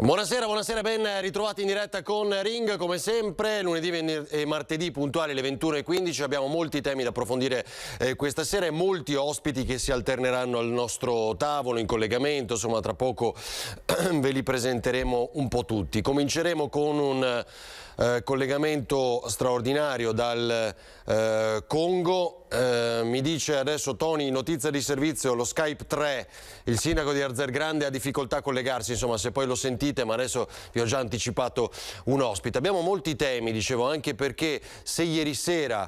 Buonasera, buonasera, ben ritrovati in diretta con Ring, come sempre, lunedì e martedì puntuali alle 21:15. Abbiamo molti temi da approfondire questa sera e molti ospiti che si alterneranno al nostro tavolo in collegamento, insomma tra poco ve li presenteremo un po' tutti. Cominceremo con un collegamento straordinario dal Congo. Mi dice adesso Tony, notizia di servizio, lo Skype 3, il sindaco di Arzergrande ha difficoltà a collegarsi, insomma se poi lo sentite, ma adesso vi ho già anticipato un ospite. Abbiamo molti temi, dicevo, anche perché se ieri sera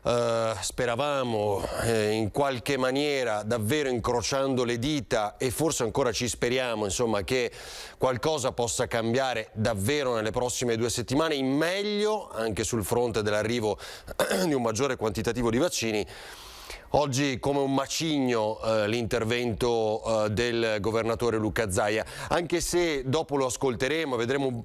speravamo in qualche maniera, davvero incrociando le dita, e forse ancora ci speriamo, insomma, che qualcosa possa cambiare davvero nelle prossime 2 settimane in meglio, anche sul fronte dell'arrivo di un maggiore quantitativo di vaccini. Oggi come un macigno l'intervento del governatore Luca Zaia, anche se dopo lo ascolteremo, vedremo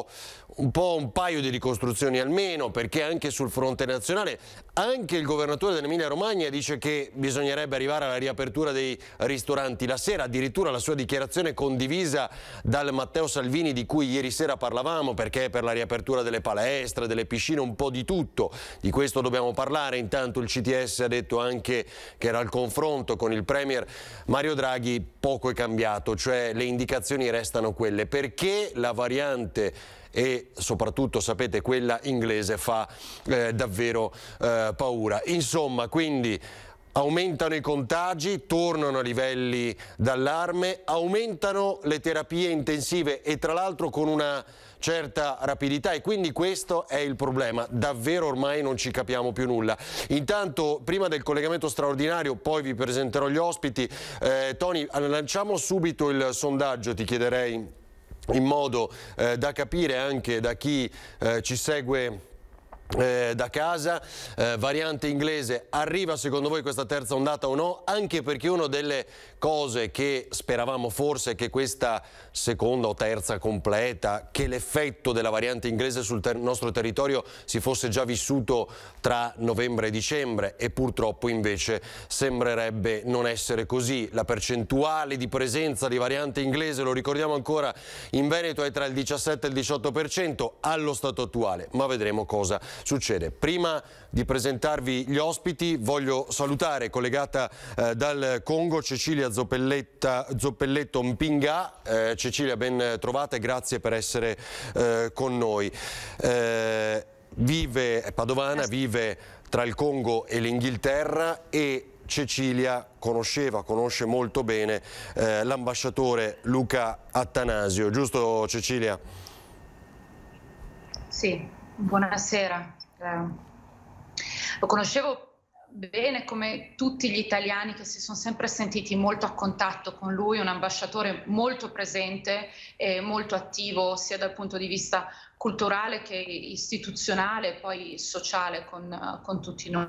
un paio di ricostruzioni almeno, perché anche sul fronte nazionale anche il governatore dell'Emilia Romagna dice che bisognerebbe arrivare alla riapertura dei ristoranti la sera, addirittura la sua dichiarazione condivisa dal Matteo Salvini di cui ieri sera parlavamo, perché per la riapertura delle palestre, delle piscine, un po' di tutto, di questo dobbiamo parlare. Intanto il CTS ha detto anche che era al confronto con il Premier Mario Draghi, poco è cambiato, cioè le indicazioni restano quelle, perché la variante e soprattutto sapete quella inglese fa davvero paura. Insomma, quindi aumentano i contagi, tornano a livelli d'allarme, aumentano le terapie intensive e tra l'altro con una certa rapidità, e quindi questo è il problema, davvero ormai non ci capiamo più nulla. Intanto, prima del collegamento straordinario, poi vi presenterò gli ospiti. Tony, lanciamo subito il sondaggio, ti chiederei, in modo da capire anche da chi ci segue da casa. Variante inglese, arriva secondo voi questa terza ondata o no? Anche perché una delle cose che speravamo forse è che questa seconda o terza completa, che l'effetto della variante inglese sul nostro territorio si fosse già vissuto tra novembre e dicembre, e purtroppo invece sembrerebbe non essere così. La percentuale di presenza di variante inglese, lo ricordiamo ancora, in Veneto è tra il 17 e il 18% allo stato attuale, ma vedremo cosa succede. Prima di presentarvi gli ospiti voglio salutare, collegata dal Congo, Cecilia Zoppelletto Mpinga. Cecilia, ben trovata e grazie per essere con noi. È padovana, vive tra il Congo e l'Inghilterra, e Cecilia conosce molto bene l'ambasciatore Luca Attanasio, giusto Cecilia? Sì, buonasera. Lo conoscevo bene, come tutti gli italiani che si sono sempre sentiti molto a contatto con lui, un ambasciatore molto presente e molto attivo sia dal punto di vista culturale che istituzionale e poi sociale con tutti noi.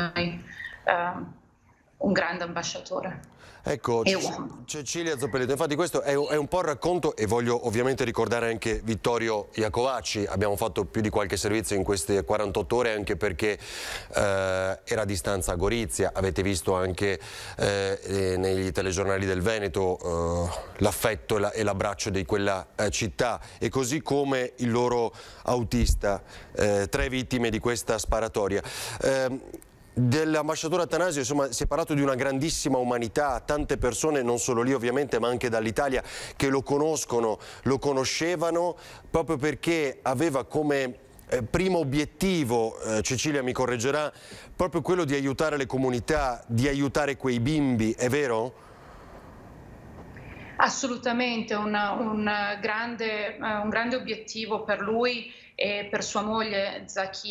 Un grande ambasciatore. Ecco, Cecilia Zoppelletto, infatti questo è un po' il racconto, e voglio ovviamente ricordare anche Vittorio Iacovacci. Abbiamo fatto più di qualche servizio in queste 48 ore, anche perché era a distanza a Gorizia. Avete visto anche nei telegiornali del Veneto l'affetto e l'abbraccio di quella città, e così come il loro autista, 3 vittime di questa sparatoria. Dell'ambasciatore Attanasio, insomma, si è parlato di una grandissima umanità, tante persone, non solo lì ovviamente, ma anche dall'Italia, che lo conoscevano, proprio perché aveva come primo obiettivo, Cecilia mi correggerà, proprio quello di aiutare le comunità, di aiutare quei bimbi, è vero? Assolutamente, un grande obiettivo per lui e per sua moglie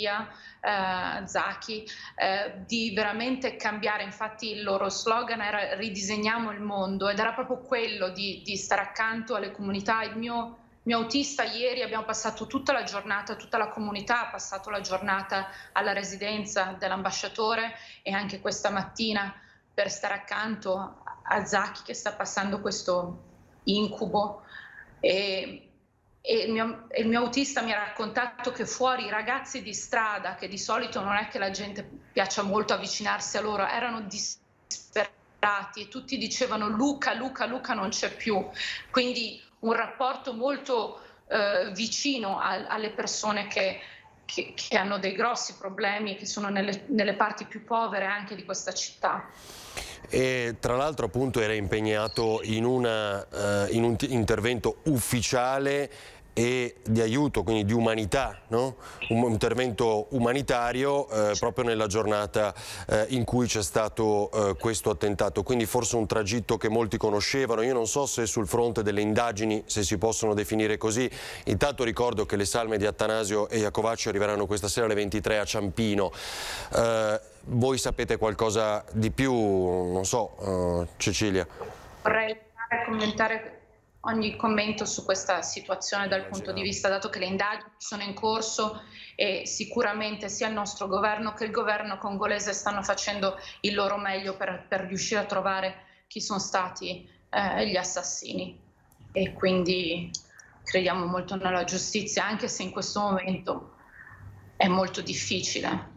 Zaki, di veramente cambiare. Infatti il loro slogan era "ridisegniamo il mondo", ed era proprio quello di stare accanto alle comunità. Il mio autista ieri, abbiamo passato tutta la giornata, tutta la comunità ha passato la giornata alla residenza dell'ambasciatore, e anche questa mattina per stare accanto a Zaki che sta passando questo incubo. E il mio autista mi ha raccontato che fuori i ragazzi di strada, che di solito non è che la gente piaccia molto avvicinarsi a loro, erano disperati e tutti dicevano "Luca, Luca, Luca non c'è più". Quindi un rapporto molto vicino alle persone che hanno dei grossi problemi, che sono nelle parti più povere anche di questa città. E tra l'altro appunto era impegnato in un intervento ufficiale e di aiuto, quindi di umanità, no? Un intervento umanitario proprio nella giornata in cui c'è stato questo attentato, quindi forse un tragitto che molti conoscevano. Io non so se sul fronte delle indagini, se si possono definire così. Intanto ricordo che le salme di Attanasio e Iacovacci arriveranno questa sera alle 23 a Ciampino. Voi sapete qualcosa di più? Non so, Cecilia. Vorrei commentare ogni commento su questa situazione dal punto di vista, dato che le indagini sono in corso e sicuramente sia il nostro governo che il governo congolese stanno facendo il loro meglio per riuscire a trovare chi sono stati gli assassini, e quindi crediamo molto nella giustizia, anche se in questo momento è molto difficile.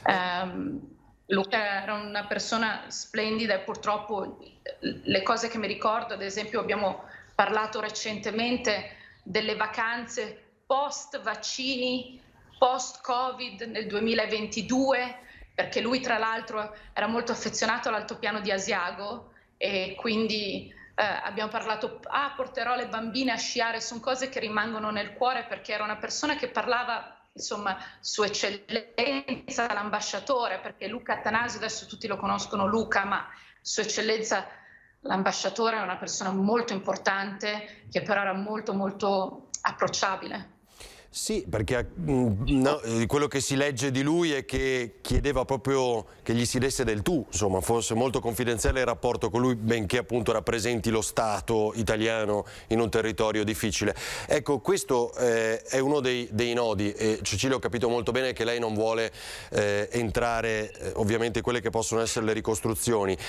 Luca era una persona splendida e purtroppo le cose che mi ricordo, ad esempio abbiamo parlato recentemente delle vacanze post vaccini, post Covid nel 2022, perché lui tra l'altro era molto affezionato all'altopiano di Asiago e quindi abbiamo parlato, porterò le bambine a sciare, sono cose che rimangono nel cuore, perché era una persona che parlava, insomma, Sua Eccellenza l'ambasciatore, perché Luca Attanasio, adesso tutti lo conoscono Luca, ma Sua Eccellenza l'ambasciatore è una persona molto importante, che però era molto molto approcciabile. Sì, perché no, quello che si legge di lui è che chiedeva proprio che gli si desse del tu, insomma, fosse molto confidenziale il rapporto con lui, benché appunto rappresenti lo Stato italiano in un territorio difficile. Ecco, questo è uno dei nodi, e Cecilia, ho capito molto bene che lei non vuole entrare ovviamente in quelle che possono essere le ricostruzioni,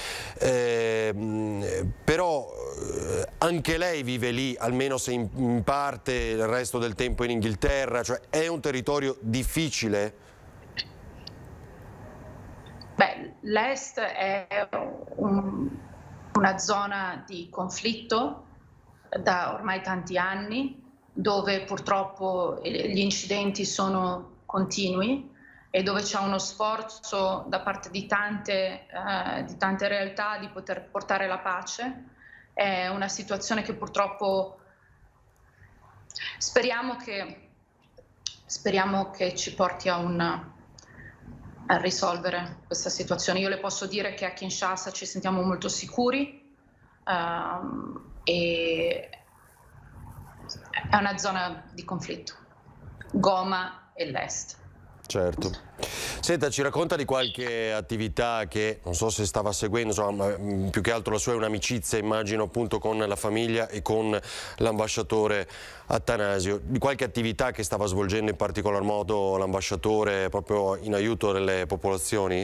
però anche lei vive lì, almeno se in parte, il resto del tempo in Inghilterra. Cioè è un territorio difficile? Beh, l'Est è una zona di conflitto da ormai tanti anni, dove purtroppo gli incidenti sono continui e dove c'è uno sforzo da parte di tante realtà di poter portare la pace. È una situazione che purtroppo speriamo che ci porti a risolvere questa situazione. Io le posso dire che a Kinshasa ci sentiamo molto sicuri e è una zona di conflitto, Goma e l'Est. Certo. Senta, ci racconta di qualche attività che non so se stava seguendo, insomma, più che altro la sua è un'amicizia, immagino, appunto con la famiglia e con l'ambasciatore Attanasio, di qualche attività che stava svolgendo in particolar modo l'ambasciatore proprio in aiuto delle popolazioni?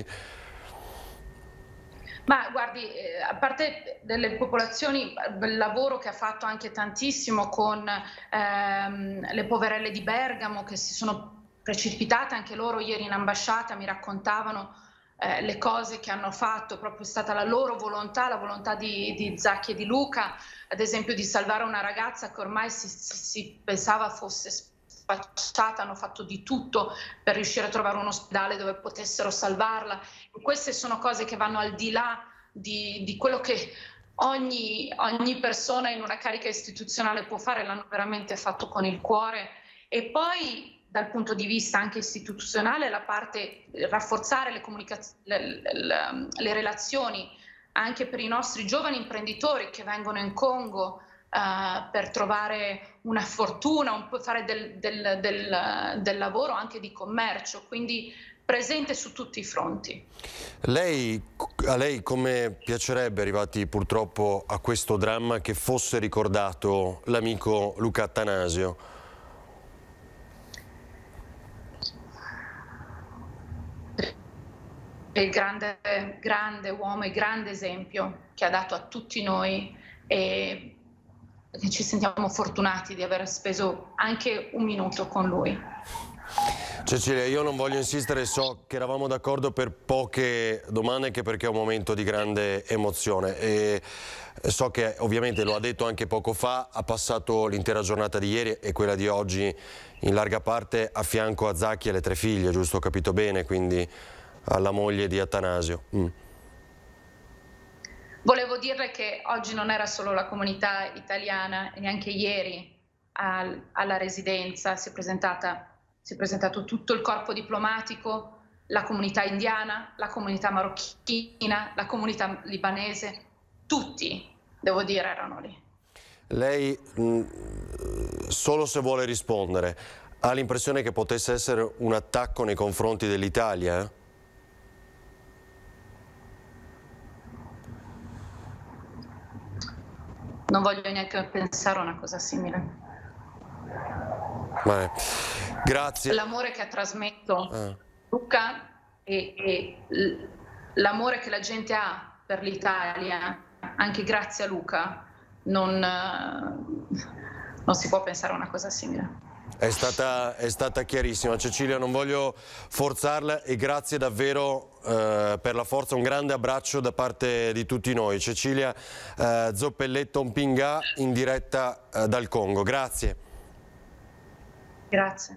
Ma guardi, a parte delle popolazioni, il lavoro che ha fatto anche tantissimo con le poverelle di Bergamo, che si sono precipitate anche loro ieri in ambasciata, mi raccontavano le cose che hanno fatto, proprio è stata la loro volontà, la volontà di Zacchi e di Luca, ad esempio di salvare una ragazza che ormai si pensava fosse spacciata, hanno fatto di tutto per riuscire a trovare un ospedale dove potessero salvarla. E queste sono cose che vanno al di là di quello che ogni persona in una carica istituzionale può fare, l'hanno veramente fatto con il cuore. E poi dal punto di vista anche istituzionale, la parte rafforzare le relazioni anche per i nostri giovani imprenditori che vengono in Congo per trovare una fortuna, fare del lavoro anche di commercio, quindi presente su tutti i fronti. A lei come piacerebbe, arrivati purtroppo a questo dramma, che fosse ricordato l'amico Luca Attanasio? Il grande uomo e grande esempio che ha dato a tutti noi, e che ci sentiamo fortunati di aver speso anche un minuto con lui. Cecilia, io non voglio insistere, so che eravamo d'accordo per poche domande, anche perché è un momento di grande emozione e so che ovviamente lo ha detto anche poco fa, ha passato l'intera giornata di ieri e quella di oggi in larga parte a fianco a Zacchi e alle 3 figlie, giusto? Ho capito bene, quindi alla moglie di Attanasio. Volevo dirle che oggi non era solo la comunità italiana, neanche ieri alla residenza si è presentato tutto il corpo diplomatico, la comunità indiana, la comunità marocchina, la comunità libanese, tutti, devo dire, erano lì. Lei, solo se vuole rispondere, ha l'impressione che potesse essere un attacco nei confronti dell'Italia? Non voglio neanche pensare a una cosa simile. Grazie. L'amore che ha trasmesso Luca e l'amore che la gente ha per l'Italia, anche grazie a Luca, non si può pensare a una cosa simile. È stata chiarissima. Cecilia, non voglio forzarla e grazie davvero per la forza. Un grande abbraccio da parte di tutti noi. Cecilia Zoppelletto Mpinga in diretta dal Congo. Grazie. Grazie.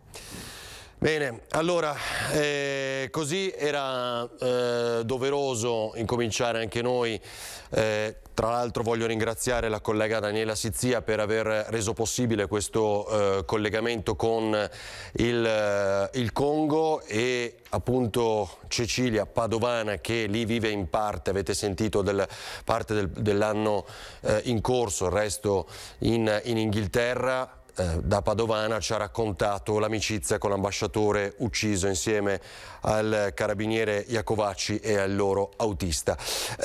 Bene, allora, così era doveroso incominciare anche noi. Tra l'altro voglio ringraziare la collega Daniela Sizia per aver reso possibile questo collegamento con il Congo e appunto Cecilia Padovana che lì vive in parte, avete sentito, parte dell'anno in corso, il resto in Inghilterra. Da Padovana ci ha raccontato l'amicizia con l'ambasciatore ucciso insieme al carabiniere Iacovacci e al loro autista.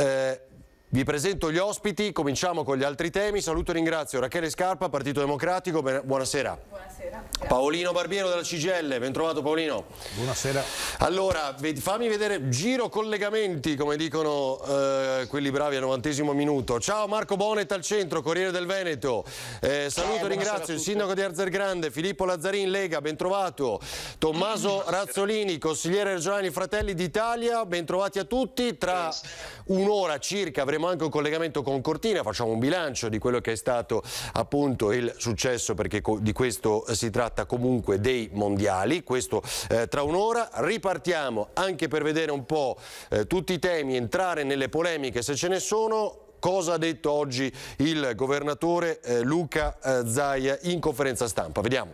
Vi presento gli ospiti, cominciamo con gli altri temi. Saluto e ringrazio Rachele Scarpa, Partito Democratico, buonasera. Buonasera. Paolino Barbiero della CGIL, ben trovato Paolino. Buonasera. Allora, fammi vedere, giro collegamenti, come dicono quelli bravi al 90° minuto. Ciao Marco Bonet al centro, Corriere del Veneto. Saluto e ringrazio il sindaco di Arzergrande, Filippo Lazzarin, Lega, ben trovato. Tommaso Razzolini, consigliere regionale Fratelli d'Italia, ben trovati a tutti. Tra un'ora circa avremo anche un collegamento con Cortina, facciamo un bilancio di quello che è stato appunto il successo, perché di questo si tratta comunque dei mondiali, questo tra un'ora. Ripartiamo anche per vedere un po' tutti i temi, entrare nelle polemiche se ce ne sono. Cosa ha detto oggi il governatore Luca Zaia in conferenza stampa? Vediamo.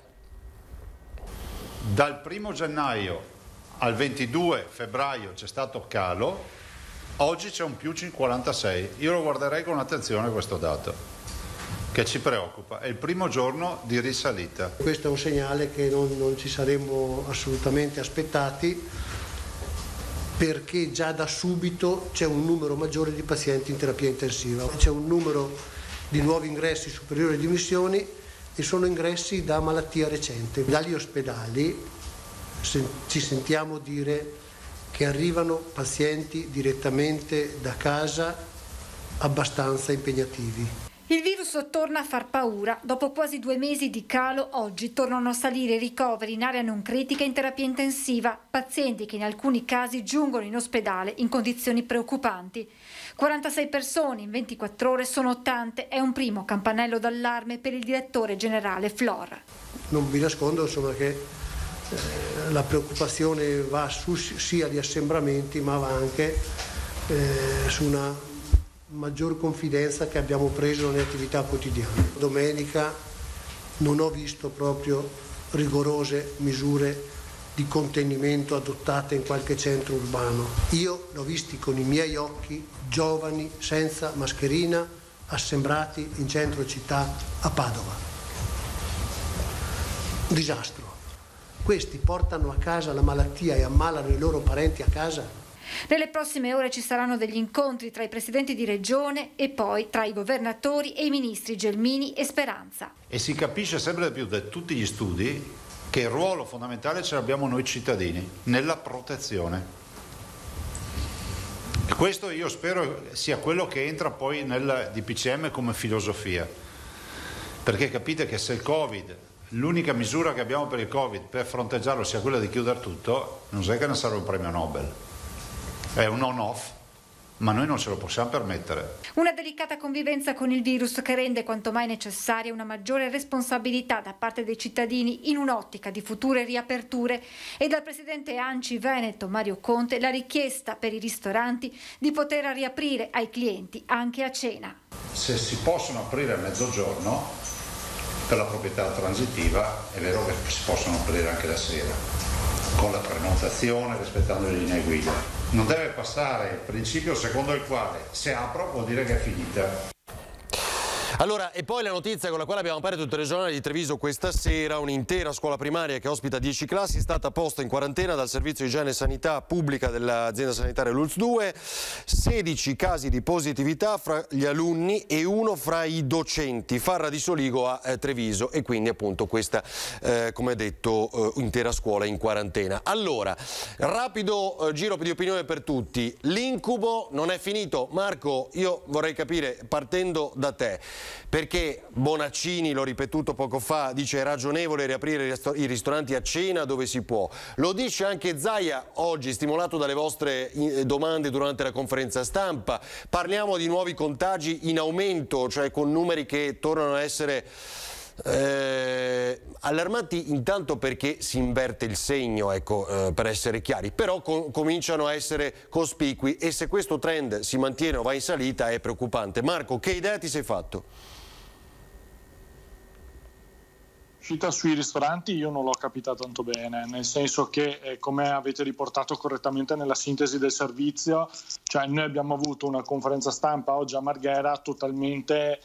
Dal 1° gennaio al 22 febbraio c'è stato calo. Oggi c'è un più 46, io lo guarderei con attenzione questo dato, che ci preoccupa, è il primo giorno di risalita. Questo è un segnale che non ci saremmo assolutamente aspettati, perché già da subito c'è un numero maggiore di pazienti in terapia intensiva, c'è un numero di nuovi ingressi superiore di dimissioni e sono ingressi da malattia recente. Dagli ospedali ci sentiamo dire che arrivano pazienti direttamente da casa abbastanza impegnativi. Il virus torna a far paura. Dopo quasi 2 mesi di calo, oggi tornano a salire i ricoveri in area non critica in terapia intensiva, pazienti che in alcuni casi giungono in ospedale in condizioni preoccupanti. 46 persone in 24 ore sono tante, è un primo campanello d'allarme per il direttore generale Flor. Non vi nascondo insomma che la preoccupazione va su sia gli assembramenti, ma va anche su una maggior confidenza che abbiamo preso nelle attività quotidiane. Domenica non ho visto proprio rigorose misure di contenimento adottate in qualche centro urbano. Io l'ho visti con i miei occhi giovani senza mascherina assembrati in centro città a Padova. Un disastro. Questi portano a casa la malattia e ammalano i loro parenti a casa. Nelle prossime ore ci saranno degli incontri tra i presidenti di regione e poi tra i governatori e i ministri Gelmini e Speranza. E si capisce sempre di più da tutti gli studi che il ruolo fondamentale ce l'abbiamo noi cittadini nella protezione. E questo io spero sia quello che entra poi nel DPCM come filosofia, perché capite che se il Covid l'unica misura che abbiamo per il Covid per fronteggiarlo sia quella di chiudere tutto, non è che ne serve un premio Nobel, è un on-off, ma noi non ce lo possiamo permettere. Una delicata convivenza con il virus che rende quanto mai necessaria una maggiore responsabilità da parte dei cittadini in un'ottica di future riaperture, e dal presidente ANCI Veneto Mario Conte la richiesta per i ristoranti di poter riaprire ai clienti anche a cena. Se si possono aprire a mezzogiorno per la proprietà transitiva, è vero che si possono aprire anche la sera, con la prenotazione, rispettando le linee guida. Non deve passare il principio secondo il quale se apro vuol dire che è finita. Allora, e poi la notizia con la quale abbiamo aperto il telegiornale di Treviso questa sera: un'intera scuola primaria che ospita 10 classi è stata posta in quarantena dal servizio igiene e sanità pubblica dell'azienda sanitaria Lulz 2, 16 casi di positività fra gli alunni e uno fra i docenti, Farra di Soligo a Treviso, e quindi appunto questa, come detto, intera scuola in quarantena. Allora, rapido giro di opinione per tutti, l'incubo non è finito. Marco, io vorrei capire, partendo da te, perché Bonaccini, l'ho ripetuto poco fa, dice è ragionevole riaprire i ristoranti a cena dove si può. Lo dice anche Zaia oggi, stimolato dalle vostre domande durante la conferenza stampa. Parliamo di nuovi contagi in aumento, cioè con numeri che tornano a essere allarmanti, intanto perché si inverte il segno, ecco, per essere chiari, però cominciano a essere cospicui, e se questo trend si mantiene o va in salita è preoccupante. Marco, che idea ti sei fatto? L'uscita sui ristoranti io non l'ho capita tanto bene, nel senso che, come avete riportato correttamente nella sintesi del servizio, cioè noi abbiamo avuto una conferenza stampa oggi a Marghera totalmente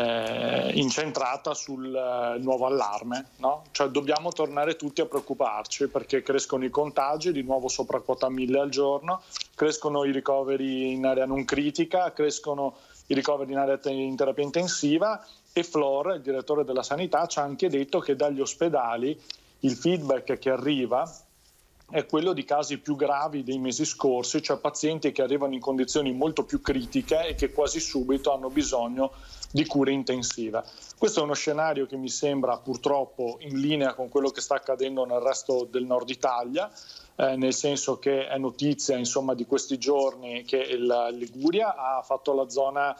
incentrata sul nuovo allarme, no? Cioè dobbiamo tornare tutti a preoccuparci perché crescono i contagi, di nuovo sopra quota 1000 al giorno, crescono i ricoveri in area non critica, crescono i ricoveri in area in terapia intensiva, e Flor, il direttore della sanità, ci ha anche detto che dagli ospedali il feedback che arriva è quello di casi più gravi dei mesi scorsi, cioè pazienti che arrivano in condizioni molto più critiche e che quasi subito hanno bisogno di cura intensiva. Questo è uno scenario che mi sembra purtroppo in linea con quello che sta accadendo nel resto del nord Italia, nel senso che è notizia, insomma, di questi giorni che la Liguria ha fatto la zona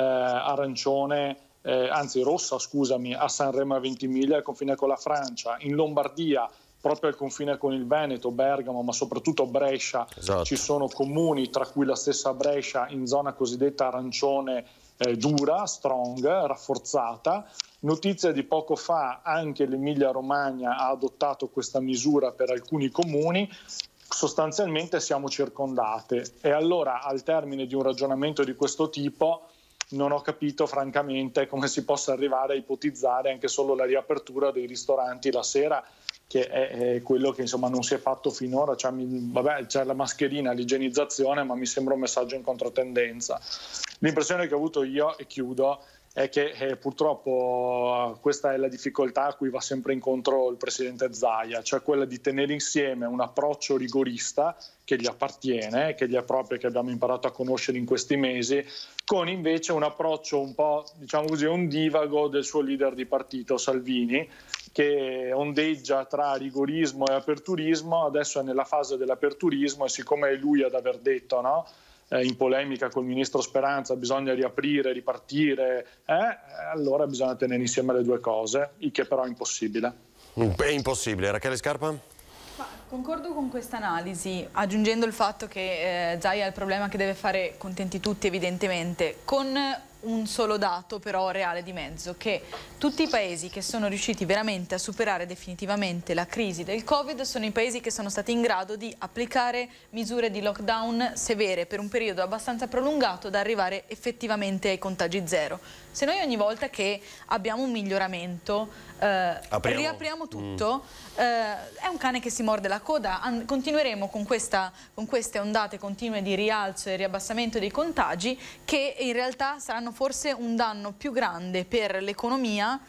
arancione, anzi rossa, scusami, a Sanremo a Ventimiglia, al confine con la Francia. In Lombardia, proprio al confine con il Veneto, Bergamo, ma soprattutto Brescia, esatto, ci sono comuni, tra cui la stessa Brescia, in zona cosiddetta arancione dura, strong, rafforzata. Notizia di poco fa, anche l'Emilia Romagna ha adottato questa misura per alcuni comuni. Sostanzialmente siamo circondate, e allora al termine di un ragionamento di questo tipo non ho capito francamente come si possa arrivare a ipotizzare anche solo la riapertura dei ristoranti la sera, che è quello che insomma non si è fatto finora. Cioè, vabbè, c'è la mascherina, l'igienizzazione, ma mi sembra un messaggio in controtendenza. L'impressione che ho avuto io, e chiudo, è che purtroppo questa è la difficoltà a cui va sempre incontro il presidente Zaia, cioè quella di tenere insieme un approccio rigorista che gli appartiene, che gli è proprio, che abbiamo imparato a conoscere in questi mesi, con invece un approccio un po', diciamo così, ondivago del suo leader di partito, Salvini, che ondeggia tra rigorismo e aperturismo. Adesso è nella fase dell'aperturismo, e siccome è lui ad aver detto, no, in polemica col ministro Speranza, bisogna riaprire, ripartire, allora bisogna tenere insieme le due cose, il che però è impossibile. È impossibile. Rachele Scarpa? Ma concordo con questa analisi, aggiungendo il fatto che Zaia ha il problema che deve fare contenti tutti, evidentemente, con un solo dato però reale di mezzo, che tutti i paesi che sono riusciti veramente a superare definitivamente la crisi del Covid sono i paesi che sono stati in grado di applicare misure di lockdown severe per un periodo abbastanza prolungato da arrivare effettivamente ai contagi zero. Se noi ogni volta che abbiamo un miglioramento riapriamo tutto, è un cane che si morde la coda. Continueremo con queste ondate continue di rialzo e riabbassamento dei contagi, che in realtà saranno forse un danno più grande per l'economia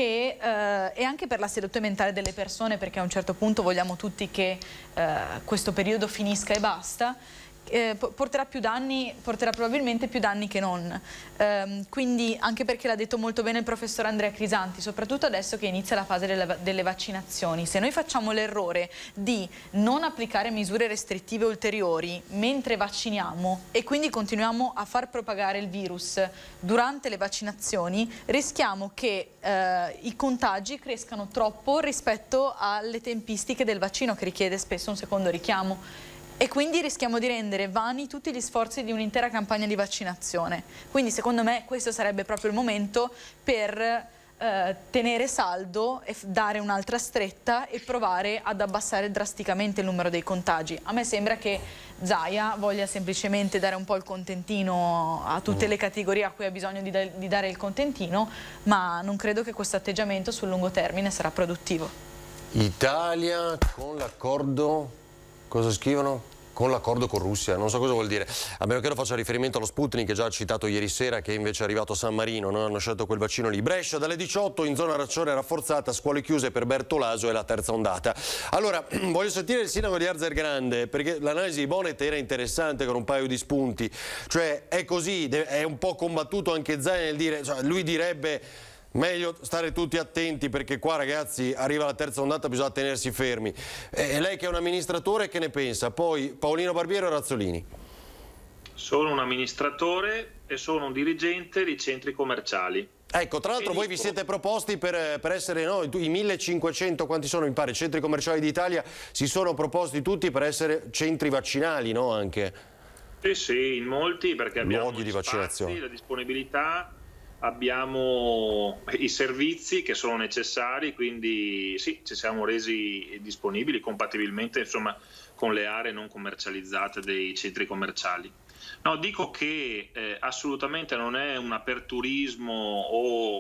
e anche per la salute mentale delle persone, perché a un certo punto vogliamo tutti che questo periodo finisca e basta. porterà probabilmente più danni che non. Quindi, anche perché l'ha detto molto bene il professor Andrea Crisanti, soprattutto adesso che inizia la fase delle vaccinazioni, se noi facciamo l'errore di non applicare misure restrittive ulteriori mentre vacciniamo e quindi continuiamo a far propagare il virus durante le vaccinazioni, rischiamo che i contagi crescano troppo rispetto alle tempistiche del vaccino, che richiede spesso un secondo richiamo. E quindi rischiamo di rendere vani tutti gli sforzi di un'intera campagna di vaccinazione. Quindi secondo me questo sarebbe proprio il momento per tenere saldo e dare un'altra stretta e provare ad abbassare drasticamente il numero dei contagi. A me sembra che Zaia voglia semplicemente dare un po' il contentino a tutte le categorie a cui ha bisogno di dare il contentino, ma non credo che questo atteggiamento sul lungo termine sarà produttivo. Italia con l'accordo... Cosa scrivono? Con l'accordo con Russia, non so cosa vuol dire, a meno che non faccia riferimento allo Sputnik che già ha citato ieri sera, che invece è arrivato a San Marino, no? Hanno scelto quel vaccino lì. Brescia dalle 18 in zona arancione rafforzata, scuole chiuse per Bertolaso e la terza ondata. Allora, voglio sentire il sindaco di Arzergrande, perché l'analisi di Bonet era interessante con un paio di spunti, cioè è così, è un po' combattuto anche Zaia nel dire, cioè, lui direbbe... Meglio stare tutti attenti perché qua ragazzi arriva la terza ondata, bisogna tenersi fermi. Lei che è un amministratore, che ne pensa? Poi Paolino Barbiero e Razzolini. Sono un amministratore e sono un dirigente di centri commerciali. Ecco, tra l'altro voi vi siete proposti per essere, no, i 1500, quanti sono mi pare, centri commerciali d'Italia, si sono proposti tutti per essere centri vaccinali, no? Anche. Sì, in molti, perché abbiamo luoghi di vaccinazione, la disponibilità. Abbiamo i servizi che sono necessari, quindi sì, ci siamo resi disponibili compatibilmente, insomma, con le aree non commercializzate dei centri commerciali. No, dico che assolutamente non è un aperturismo o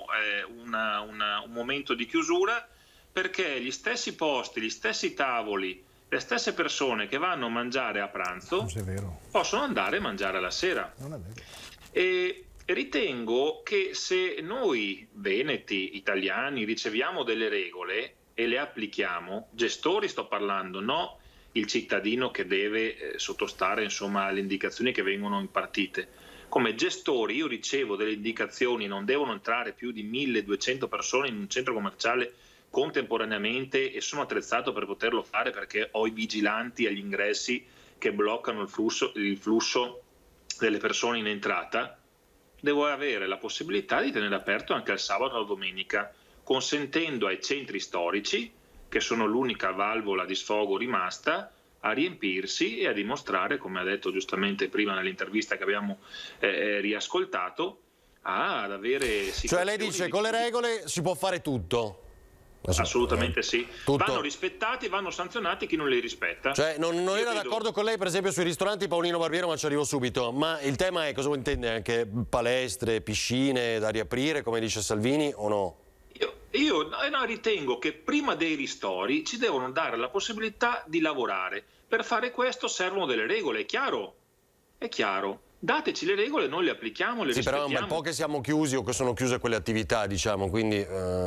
un momento di chiusura, perché gli stessi posti, gli stessi tavoli, le stesse persone che vanno a mangiare a pranzo possono andare a mangiare alla sera. Non è vero. E ritengo che se noi veneti, italiani, riceviamo delle regole e le applichiamo, gestori sto parlando, no il cittadino che deve sottostare insomma alle indicazioni che vengono impartite. Come gestori io ricevo delle indicazioni, non devono entrare più di 1200 persone in un centro commerciale contemporaneamente e sono attrezzato per poterlo fare perché ho i vigilanti agli ingressi che bloccano il flusso delle persone in entrata. Devo avere la possibilità di tenere aperto anche il sabato o la domenica, consentendo ai centri storici, che sono l'unica valvola di sfogo rimasta, a riempirsi e a dimostrare, come ha detto giustamente prima nell'intervista che abbiamo riascoltato, ad avere... Cioè lei dice con le regole si può fare tutto? Assolutamente sì. Tutto. Vanno rispettati, vanno sanzionati chi non li rispetta. Cioè non era d'accordo con lei per esempio sui ristoranti, Paolino Barbiero, ma ci arrivo subito. Ma il tema è cosa intende? Anche palestre, piscine da riaprire, come dice Salvini, o no? Io ritengo che prima dei ristori ci devono dare la possibilità di lavorare. Per fare questo servono delle regole, è chiaro? È chiaro. Dateci le regole, noi le applichiamo, le rispettiamo. Sì, però è un bel po' che siamo chiusi o che sono chiuse quelle attività, diciamo, quindi...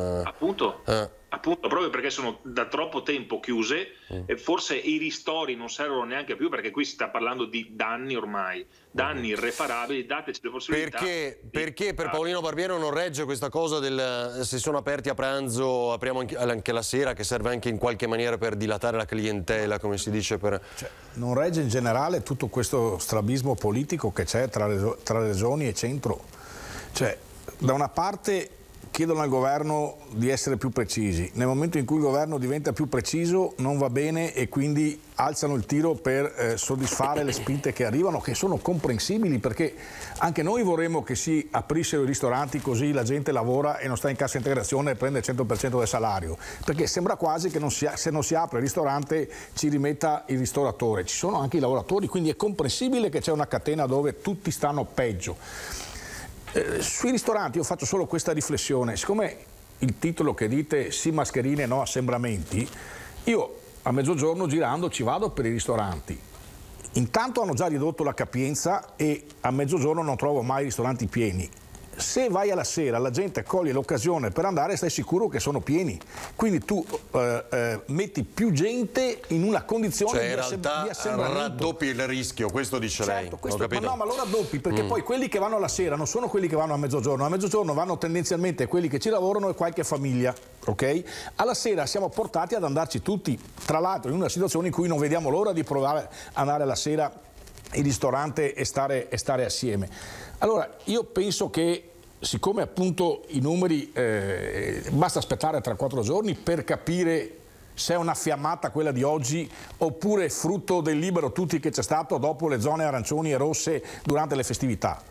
Appunto, proprio perché sono da troppo tempo chiuse e forse i ristori non servono neanche più, perché qui si sta parlando di danni ormai, danni irreparabili, dateci le possibilità. Perché per Paolino Barbiero non regge questa cosa del se sono aperti a pranzo, apriamo anche la sera, che serve anche in qualche maniera per dilatare la clientela, come si dice? Cioè, non regge in generale tutto questo strabismo politico che c'è tra regioni e centro. Cioè, da una parte chiedono al governo di essere più precisi, nel momento in cui il governo diventa più preciso non va bene e quindi alzano il tiro per soddisfare le spinte che arrivano, che sono comprensibili, perché anche noi vorremmo che si aprissero i ristoranti così la gente lavora e non sta in cassa integrazione e prende il 100% del salario, perché sembra quasi che se non si apre il ristorante ci rimetta il ristoratore, ci sono anche i lavoratori, quindi è comprensibile che c'è una catena dove tutti stanno peggio. Sui ristoranti io faccio solo questa riflessione, siccome il titolo che dite sì mascherine no assembramenti, io a mezzogiorno girando ci vado per i ristoranti, intanto hanno già ridotto la capienza e a mezzogiorno non trovo mai ristoranti pieni, se vai alla sera la gente coglie l'occasione per andare, stai sicuro che sono pieni, quindi tu metti più gente in una condizione cioè, di assembramento. Raddoppi il rischio, questo dice lei. Ma lo raddoppi perché poi quelli che vanno alla sera non sono quelli che vanno a mezzogiorno vanno tendenzialmente quelli che ci lavorano e qualche famiglia, ok? Alla sera siamo portati ad andarci tutti, tra l'altro in una situazione in cui non vediamo l'ora di provare ad andare alla sera in ristorante e stare assieme. Allora io penso che siccome appunto i numeri basta aspettare 3-4 giorni per capire se è una fiammata quella di oggi oppure frutto del libero tutti che c'è stato dopo le zone arancioni e rosse durante le festività.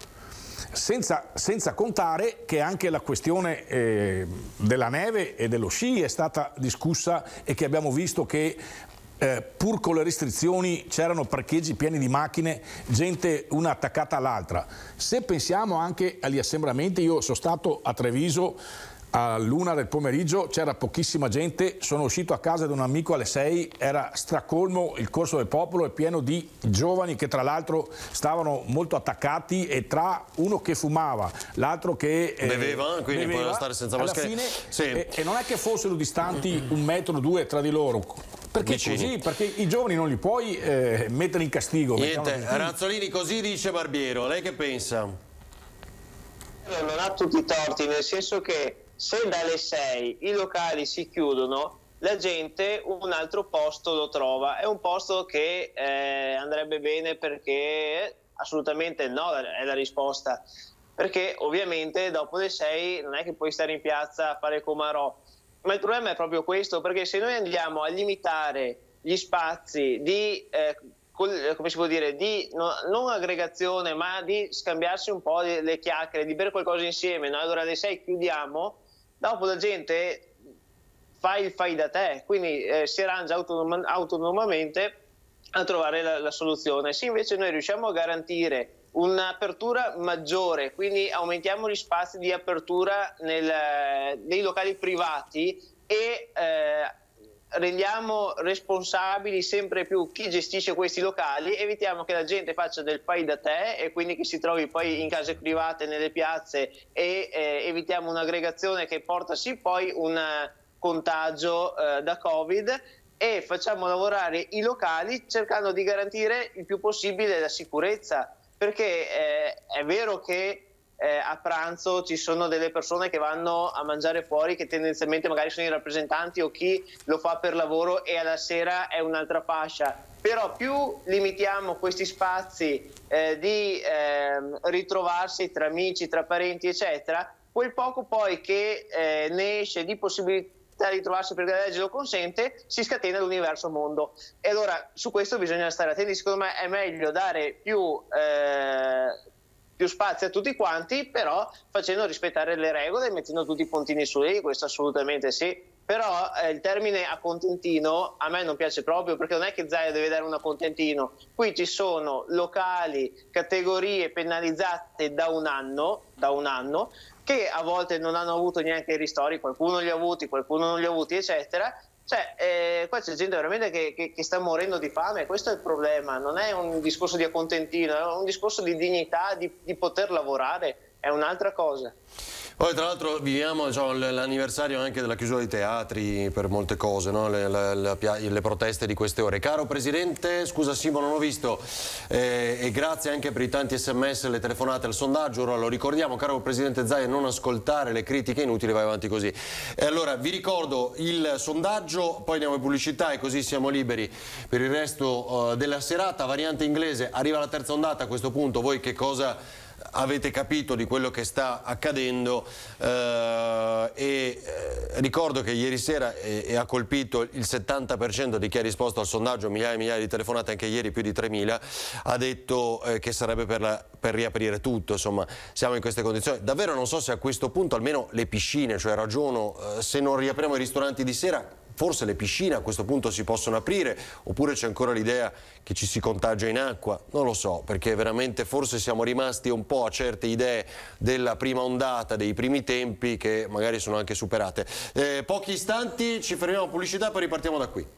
Senza contare che anche la questione della neve e dello sci è stata discussa e che abbiamo visto che pur con le restrizioni c'erano parcheggi pieni di macchine, gente una attaccata all'altra. Se pensiamo anche agli assembramenti, io sono stato a Treviso all'1 del pomeriggio, c'era pochissima gente, sono uscito a casa di un amico alle 6, era stracolmo il Corso del Popolo e pieno di giovani che tra l'altro stavano molto attaccati e tra uno che fumava, l'altro che beveva, quindi poteva stare senza mascherina. E non è che fossero distanti 1-2 metri tra di loro. Perché così? Perché i giovani non li puoi mettere in castigo. Niente, Razzolini, così dice Barbiero. Lei che pensa? Non ha tutti i torti, nel senso che se dalle 6 i locali si chiudono, la gente un altro posto lo trova. È un posto che andrebbe bene perché assolutamente no, è la risposta. Perché ovviamente dopo le 6 non è che puoi stare in piazza a fare comarò. Ma il problema è proprio questo, perché se noi andiamo a limitare gli spazi di, come si può dire, di non aggregazione, ma di scambiarsi un po' le chiacchiere, di bere qualcosa insieme, no? Allora alle 6 chiudiamo, dopo la gente fa il fai da te, quindi si arrangia autonomamente a trovare la soluzione. Se invece noi riusciamo a garantire un'apertura maggiore, quindi aumentiamo gli spazi di apertura nei locali privati e rendiamo responsabili sempre più chi gestisce questi locali, evitiamo che la gente faccia del fai da te e quindi che si trovi poi in case private, nelle piazze e evitiamo un'aggregazione che porta sì poi un contagio da Covid, e facciamo lavorare i locali cercando di garantire il più possibile la sicurezza. Perché è vero che a pranzo ci sono delle persone che vanno a mangiare fuori, che tendenzialmente magari sono i rappresentanti o chi lo fa per lavoro, e alla sera è un'altra fascia. Però più limitiamo questi spazi di ritrovarsi tra amici, tra parenti, eccetera, quel poco poi che ne esce di possibilità di trovarsi perché la legge lo consente, si scatena l'universo mondo. E allora su questo bisogna stare attenti. Secondo me è meglio dare più spazio a tutti quanti, però facendo rispettare le regole e mettendo tutti i puntini su i, questo assolutamente sì. Però il termine a contentino a me non piace proprio, perché non è che Zaia deve dare un contentino. Qui ci sono locali, categorie penalizzate da un anno, che a volte non hanno avuto neanche i ristori, qualcuno li ha avuti, qualcuno non li ha avuti, eccetera. Cioè, qua c'è gente veramente che sta morendo di fame, questo è il problema. Non è un discorso di accontentino, è un discorso di dignità, di poter lavorare, è un'altra cosa. Poi tra l'altro viviamo l'anniversario anche della chiusura dei teatri per molte cose, no? le proteste di queste ore. Caro Presidente, scusa Simo, non ho visto, e grazie anche per i tanti sms e le telefonate al sondaggio. Ora lo ricordiamo, caro Presidente Zaia, non ascoltare le critiche inutili, vai avanti così. E allora vi ricordo il sondaggio, poi andiamo in pubblicità e così siamo liberi per il resto della serata. Variante inglese, arriva la terza ondata, a questo punto voi che cosa avete capito di quello che sta accadendo? Ricordo che ieri sera ha colpito il 70% di chi ha risposto al sondaggio, migliaia e migliaia di telefonate, anche ieri più di 3.000, ha detto che sarebbe per riaprire tutto. Insomma, siamo in queste condizioni. Davvero non so se a questo punto almeno le piscine, cioè ragiono, se non riapriamo i ristoranti di sera, forse le piscine a questo punto si possono aprire, oppure c'è ancora l'idea che ci si contagia in acqua, non lo so, perché veramente forse siamo rimasti un po' a certe idee della prima ondata, dei primi tempi, che magari sono anche superate. Pochi istanti, ci fermiamo a pubblicità e poi ripartiamo da qui.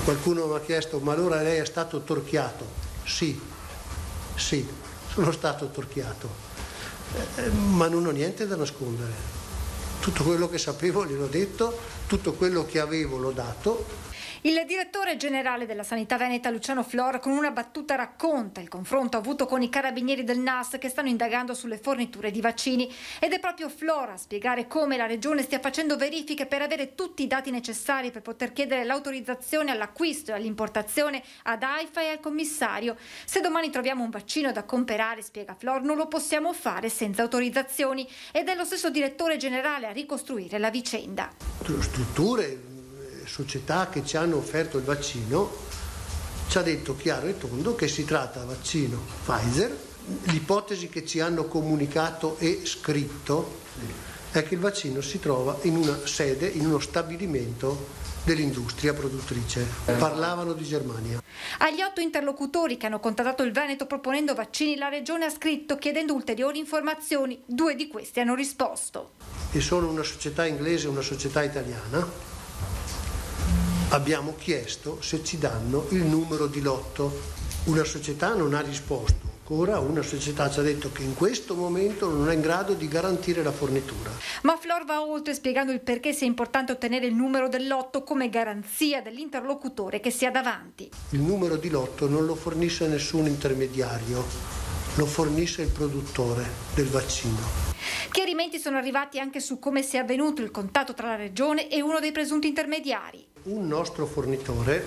Qualcuno mi ha chiesto, ma allora lei è stato torchiato? Sì, sono stato torchiato, ma non ho niente da nascondere. Tutto quello che sapevo gliel'ho detto, tutto quello che avevo l'ho dato. Il direttore generale della Sanità Veneta, Luciano Flor, con una battuta racconta il confronto avuto con i carabinieri del NAS che stanno indagando sulle forniture di vaccini, ed è proprio Flor a spiegare come la Regione stia facendo verifiche per avere tutti i dati necessari per poter chiedere l'autorizzazione all'acquisto e all'importazione ad AIFA e al commissario. Se domani troviamo un vaccino da comprare, spiega Flor, non lo possiamo fare senza autorizzazioni, ed è lo stesso direttore generale a ricostruire la vicenda. Strutture, società che ci hanno offerto il vaccino, ci ha detto chiaro e tondo che si tratta di vaccino Pfizer. L'ipotesi che ci hanno comunicato e scritto è che il vaccino si trova in una sede, in uno stabilimento dell'industria produttrice. Parlavano di Germania. Agli 8 interlocutori che hanno contattato il Veneto proponendo vaccini, la Regione ha scritto chiedendo ulteriori informazioni. 2 di questi hanno risposto. E sono una società inglese e una società italiana. Abbiamo chiesto se ci danno il numero di lotto. Una società non ha risposto ancora, una società ci ha detto che in questo momento non è in grado di garantire la fornitura. Ma Flor va oltre spiegando il perché sia importante ottenere il numero del lotto come garanzia dell'interlocutore che sia davanti. Il numero di lotto non lo fornisce nessun intermediario, lo fornisce il produttore del vaccino. Chiarimenti sono arrivati anche su come sia avvenuto il contatto tra la Regione e uno dei presunti intermediari. Un nostro fornitore,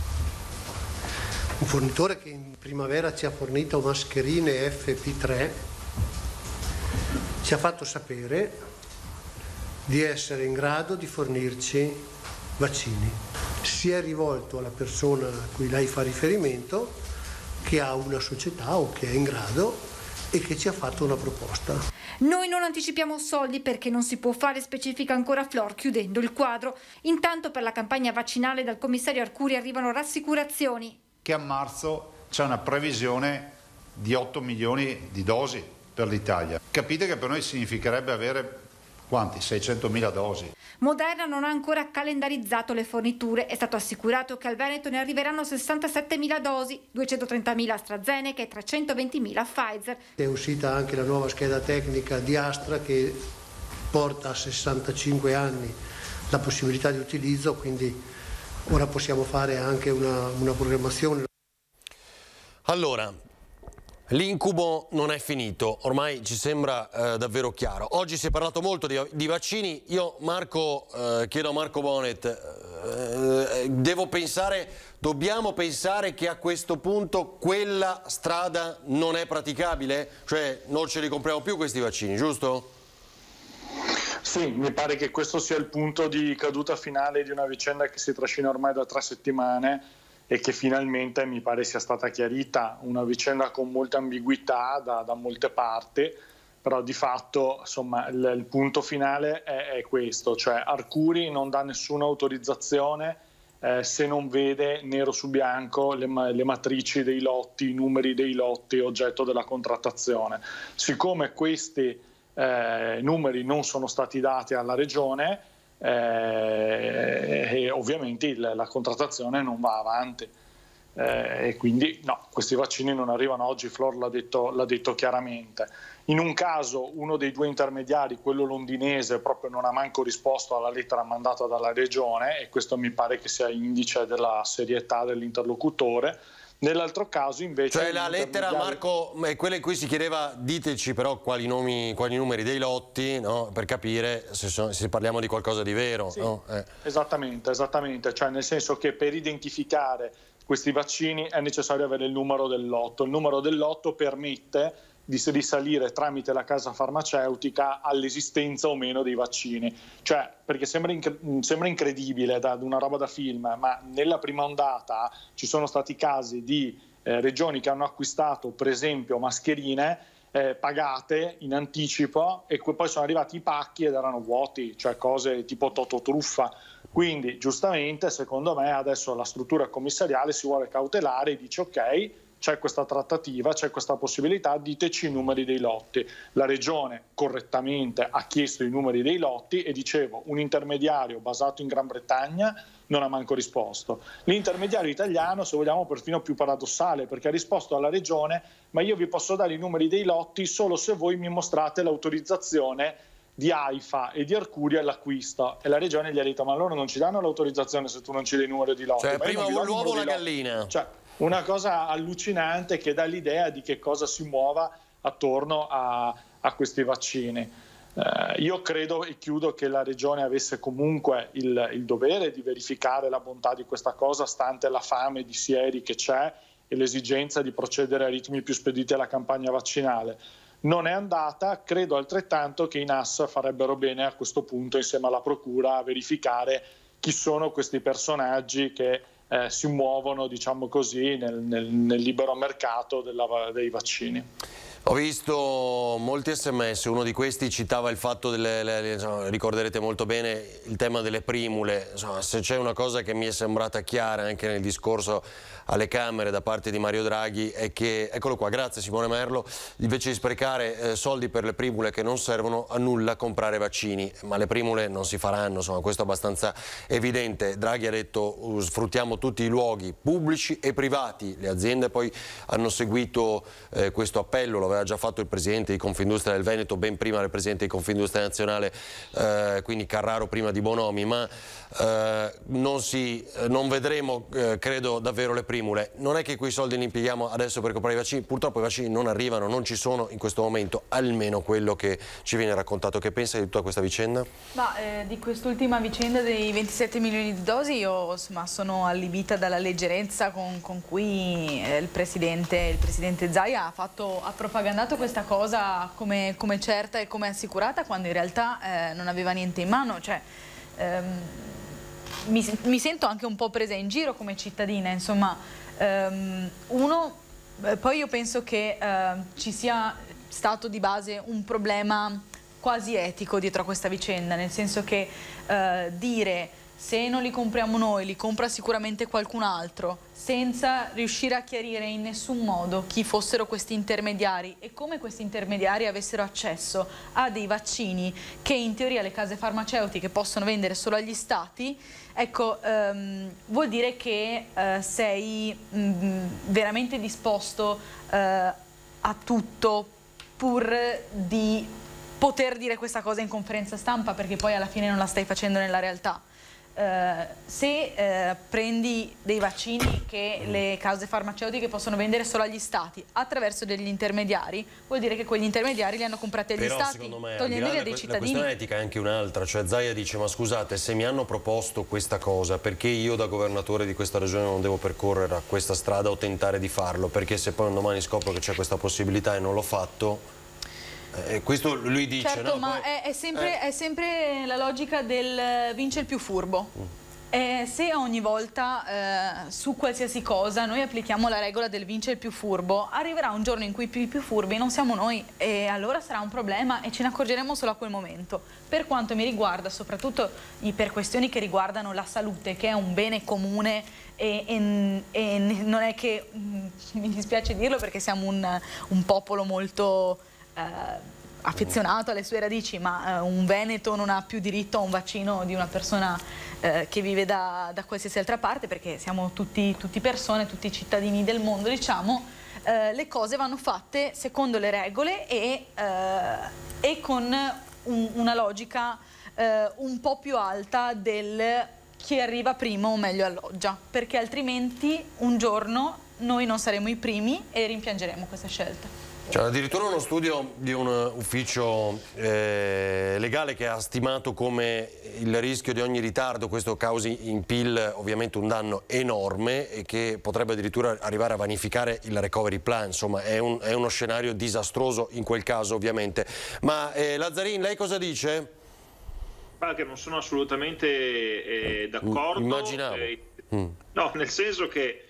un fornitore che in primavera ci ha fornito mascherine FP3, ci ha fatto sapere di essere in grado di fornirci vaccini. Si è rivolto alla persona a cui lei fa riferimento, che ha una società o che è in grado, e che ci ha fatto una proposta. Noi non anticipiamo soldi perché non si può fare, specifica ancora Flor, chiudendo il quadro. Intanto per la campagna vaccinale dal commissario Arcuri arrivano rassicurazioni. Che a marzo c'è una previsione di 8 milioni di dosi per l'Italia. Capite che per noi significherebbe avere quanti? 600.000 dosi. Moderna non ha ancora calendarizzato le forniture. È stato assicurato che al Veneto ne arriveranno 67.000 dosi, 230.000 AstraZeneca e 320.000 Pfizer. È uscita anche la nuova scheda tecnica di Astra che porta a 65 anni la possibilità di utilizzo, quindi ora possiamo fare anche una programmazione. Allora, l'incubo non è finito, ormai ci sembra davvero chiaro. Oggi si è parlato molto di vaccini. Io, Marco, chiedo a Marco Bonet, dobbiamo pensare che a questo punto quella strada non è praticabile? Cioè non ce li compriamo più questi vaccini, giusto? Sì, mi pare che questo sia il punto di caduta finale di una vicenda che si trascina ormai da 3 settimane e che finalmente mi pare sia stata chiarita, una vicenda con molte ambiguità da molte parti, però di fatto insomma il punto finale è questo, cioè Arcuri non dà nessuna autorizzazione se non vede nero su bianco le matrici dei lotti, i numeri dei lotti oggetto della contrattazione. Siccome questi numeri non sono stati dati alla Regione, e ovviamente la contrattazione non va avanti e quindi no, questi vaccini non arrivano oggi. Flor l'ha detto chiaramente. In un caso uno dei 2 intermediari, quello londinese, proprio non ha manco risposto alla lettera mandata dalla Regione, e questo mi pare che sia indice della serietà dell'interlocutore. Nell'altro caso invece... Cioè la lettera, Marco, è quella in cui si chiedeva diteci però quali numeri dei lotti, no? Per capire se parliamo di qualcosa di vero. Sì, no? Esattamente, cioè nel senso che per identificare questi vaccini è necessario avere il numero del lotto. Il numero del lotto permette di risalire tramite la casa farmaceutica all'esistenza o meno dei vaccini. Cioè, perché sembra incredibile da una roba da film, ma nella prima ondata ci sono stati casi di regioni che hanno acquistato per esempio mascherine pagate in anticipo e poi sono arrivati i pacchi ed erano vuoti, cioè cose tipo Tototruffa. Quindi giustamente secondo me adesso la struttura commissariale si vuole cautelare e dice ok, c'è questa trattativa, c'è questa possibilità, diteci i numeri dei lotti. La Regione correttamente ha chiesto i numeri dei lotti e dicevo, un intermediario basato in Gran Bretagna non ha manco risposto. L'intermediario italiano, se vogliamo, perfino più paradossale, perché ha risposto alla Regione: ma io vi posso dare i numeri dei lotti solo se voi mi mostrate l'autorizzazione di AIFA e di Arcuria all'acquisto. E la Regione gli ha detto: ma loro non ci danno l'autorizzazione se tu non ci dai i numeri di lotti. Cioè prima l'uovo o la gallina? Cioè, una cosa allucinante che dà l'idea di che cosa si muova attorno a questi vaccini. Io credo, e chiudo, che la Regione avesse comunque il dovere di verificare la bontà di questa cosa, stante la fame di sieri che c'è e l'esigenza di procedere a ritmi più spediti alla campagna vaccinale. Non è andata, credo altrettanto che i NAS farebbero bene a questo punto, insieme alla Procura, a verificare chi sono questi personaggi che si muovono, diciamo così, nel libero mercato dei vaccini. Ho visto molti sms, uno di questi citava il fatto ricorderete molto bene il tema delle primule. Insomma, se c'è una cosa che mi è sembrata chiara anche nel discorso alle Camere da parte di Mario Draghi è che, eccolo qua, grazie Simone Merlo, invece di sprecare soldi per le primule che non servono a nulla comprare vaccini, ma le primule non si faranno, insomma questo è abbastanza evidente. Draghi ha detto sfruttiamo tutti i luoghi pubblici e privati, le aziende poi hanno seguito questo appello, lo aveva già fatto il presidente di Confindustria del Veneto ben prima del presidente di Confindustria Nazionale, quindi Carraro prima di Bonomi, ma non vedremo credo davvero le primule. Non è che quei soldi li impieghiamo adesso per comprare i vaccini, purtroppo i vaccini non arrivano, non ci sono in questo momento, almeno quello che ci viene raccontato. Che pensa di tutta questa vicenda? Di quest'ultima vicenda dei 27 milioni di dosi io sono allibita dalla leggerezza con cui il presidente Zaia ha propagandato questa cosa come certa e come assicurata, quando in realtà non aveva niente in mano. Cioè, mi sento anche un po' presa in giro come cittadina, insomma. Poi io penso che ci sia stato di base un problema quasi etico dietro a questa vicenda, nel senso che dire se non li compriamo noi, li compra sicuramente qualcun altro, senza riuscire a chiarire in nessun modo chi fossero questi intermediari e come questi intermediari avessero accesso a dei vaccini che in teoria le case farmaceutiche possono vendere solo agli stati, ecco, vuol dire che sei veramente disposto a tutto pur di poter dire questa cosa in conferenza stampa, perché poi alla fine non la stai facendo nella realtà. Se prendi dei vaccini che le case farmaceutiche possono vendere solo agli stati attraverso degli intermediari, vuol dire che quegli intermediari li hanno comprati agli stati, togliendoli a dei cittadini. La questione etica è anche un'altra, cioè Zaia dice: ma scusate, se mi hanno proposto questa cosa, perché io da governatore di questa regione non devo percorrere a questa strada o tentare di farlo? Perché se poi un domani scopro che c'è questa possibilità e non l'ho fatto, questo lui dice. Certo, no? ma poi, è sempre la logica del vince il più furbo. Se ogni volta su qualsiasi cosa noi applichiamo la regola del vince il più furbo, arriverà un giorno in cui i più furbi non siamo noi, e allora sarà un problema e ce ne accorgeremo solo a quel momento. Per quanto mi riguarda, soprattutto per questioni che riguardano la salute, che è un bene comune, e non è che, mi dispiace dirlo perché siamo un popolo molto affezionato alle sue radici, ma un veneto non ha più diritto a un vaccino di una persona che vive da qualsiasi altra parte, perché siamo tutti persone, tutti cittadini del mondo, diciamo. Le cose vanno fatte secondo le regole e con una logica un po' più alta del chi arriva prima o meglio alloggia, perché altrimenti un giorno noi non saremo i primi e rimpiangeremo questa scelta. C'è addirittura uno studio di un ufficio legale che ha stimato come il rischio di ogni ritardo questo causi in PIL ovviamente un danno enorme e che potrebbe addirittura arrivare a vanificare il recovery plan. Insomma è uno scenario disastroso in quel caso ovviamente. Ma Lazzarin, lei cosa dice? Che non sono assolutamente d'accordo. Immaginavo. No, nel senso che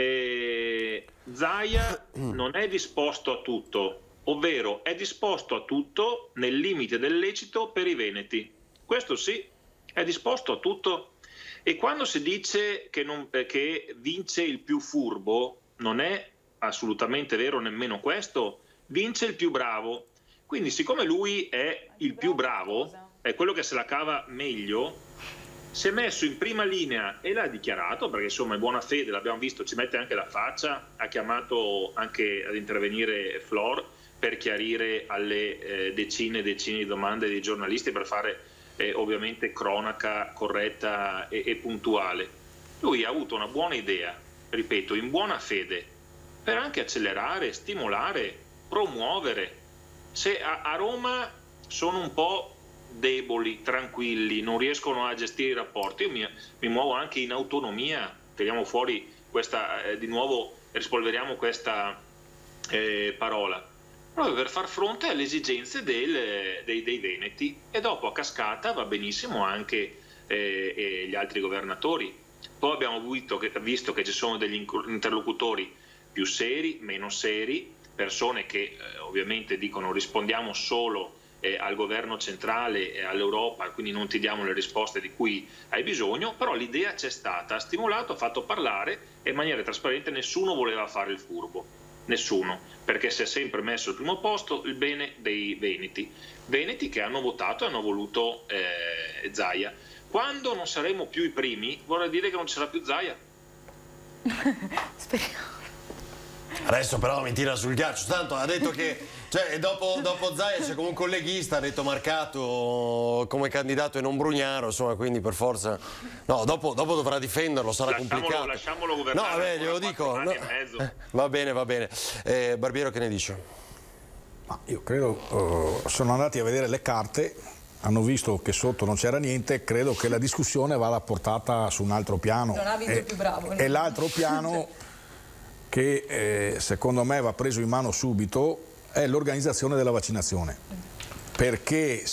Zaia non è disposto a tutto, ovvero è disposto a tutto nel limite del lecito per i veneti. Questo sì, è disposto a tutto. E quando si dice che vince il più furbo, non è assolutamente vero nemmeno questo, vince il più bravo. Quindi siccome lui è il più bravo, è quello che se la cava meglio, si è messo in prima linea e l'ha dichiarato, perché insomma è buona fede, l'abbiamo visto, ci mette anche la faccia, ha chiamato anche ad intervenire Flor per chiarire alle decine e decine di domande dei giornalisti, per fare ovviamente cronaca corretta e puntuale. Lui ha avuto una buona idea, ripeto, in buona fede, per anche accelerare, stimolare, promuovere. Se a Roma sono un po' deboli, tranquilli, non riescono a gestire i rapporti, io mi muovo anche in autonomia, tiriamo fuori questa, di nuovo rispolveriamo questa parola, proprio per far fronte alle esigenze dei veneti, e dopo a cascata va benissimo anche gli altri governatori. Poi abbiamo visto che ci sono degli interlocutori più seri, meno seri, persone che ovviamente dicono rispondiamo solo al governo centrale e all'Europa, quindi non ti diamo le risposte di cui hai bisogno, però l'idea c'è stata, ha stimolato, ha fatto parlare, e in maniera trasparente nessuno voleva fare il furbo, nessuno, perché si è sempre messo al primo posto il bene dei veneti che hanno votato e hanno voluto Zaia. Quando non saremo più i primi, vorrà dire che non ci sarà più Zaia. Speriamo. Adesso però mi tira sul ghiaccio, tanto ha detto che dopo Zaia c'è comunque un leghista, ha detto marcato come candidato e non Brugnaro, insomma, quindi per forza no, dopo dovrà difenderlo, sarà complicato. Lasciamolo governare. No, vabbè, glielo dico. No. Va bene. Barbiero, che ne dice? Ma io credo, sono andati a vedere le carte, hanno visto che sotto non c'era niente, credo che la discussione vada portata su un altro piano. Non ha vinto il più bravo. E l'altro piano che secondo me va preso in mano subito è l'organizzazione della vaccinazione, perché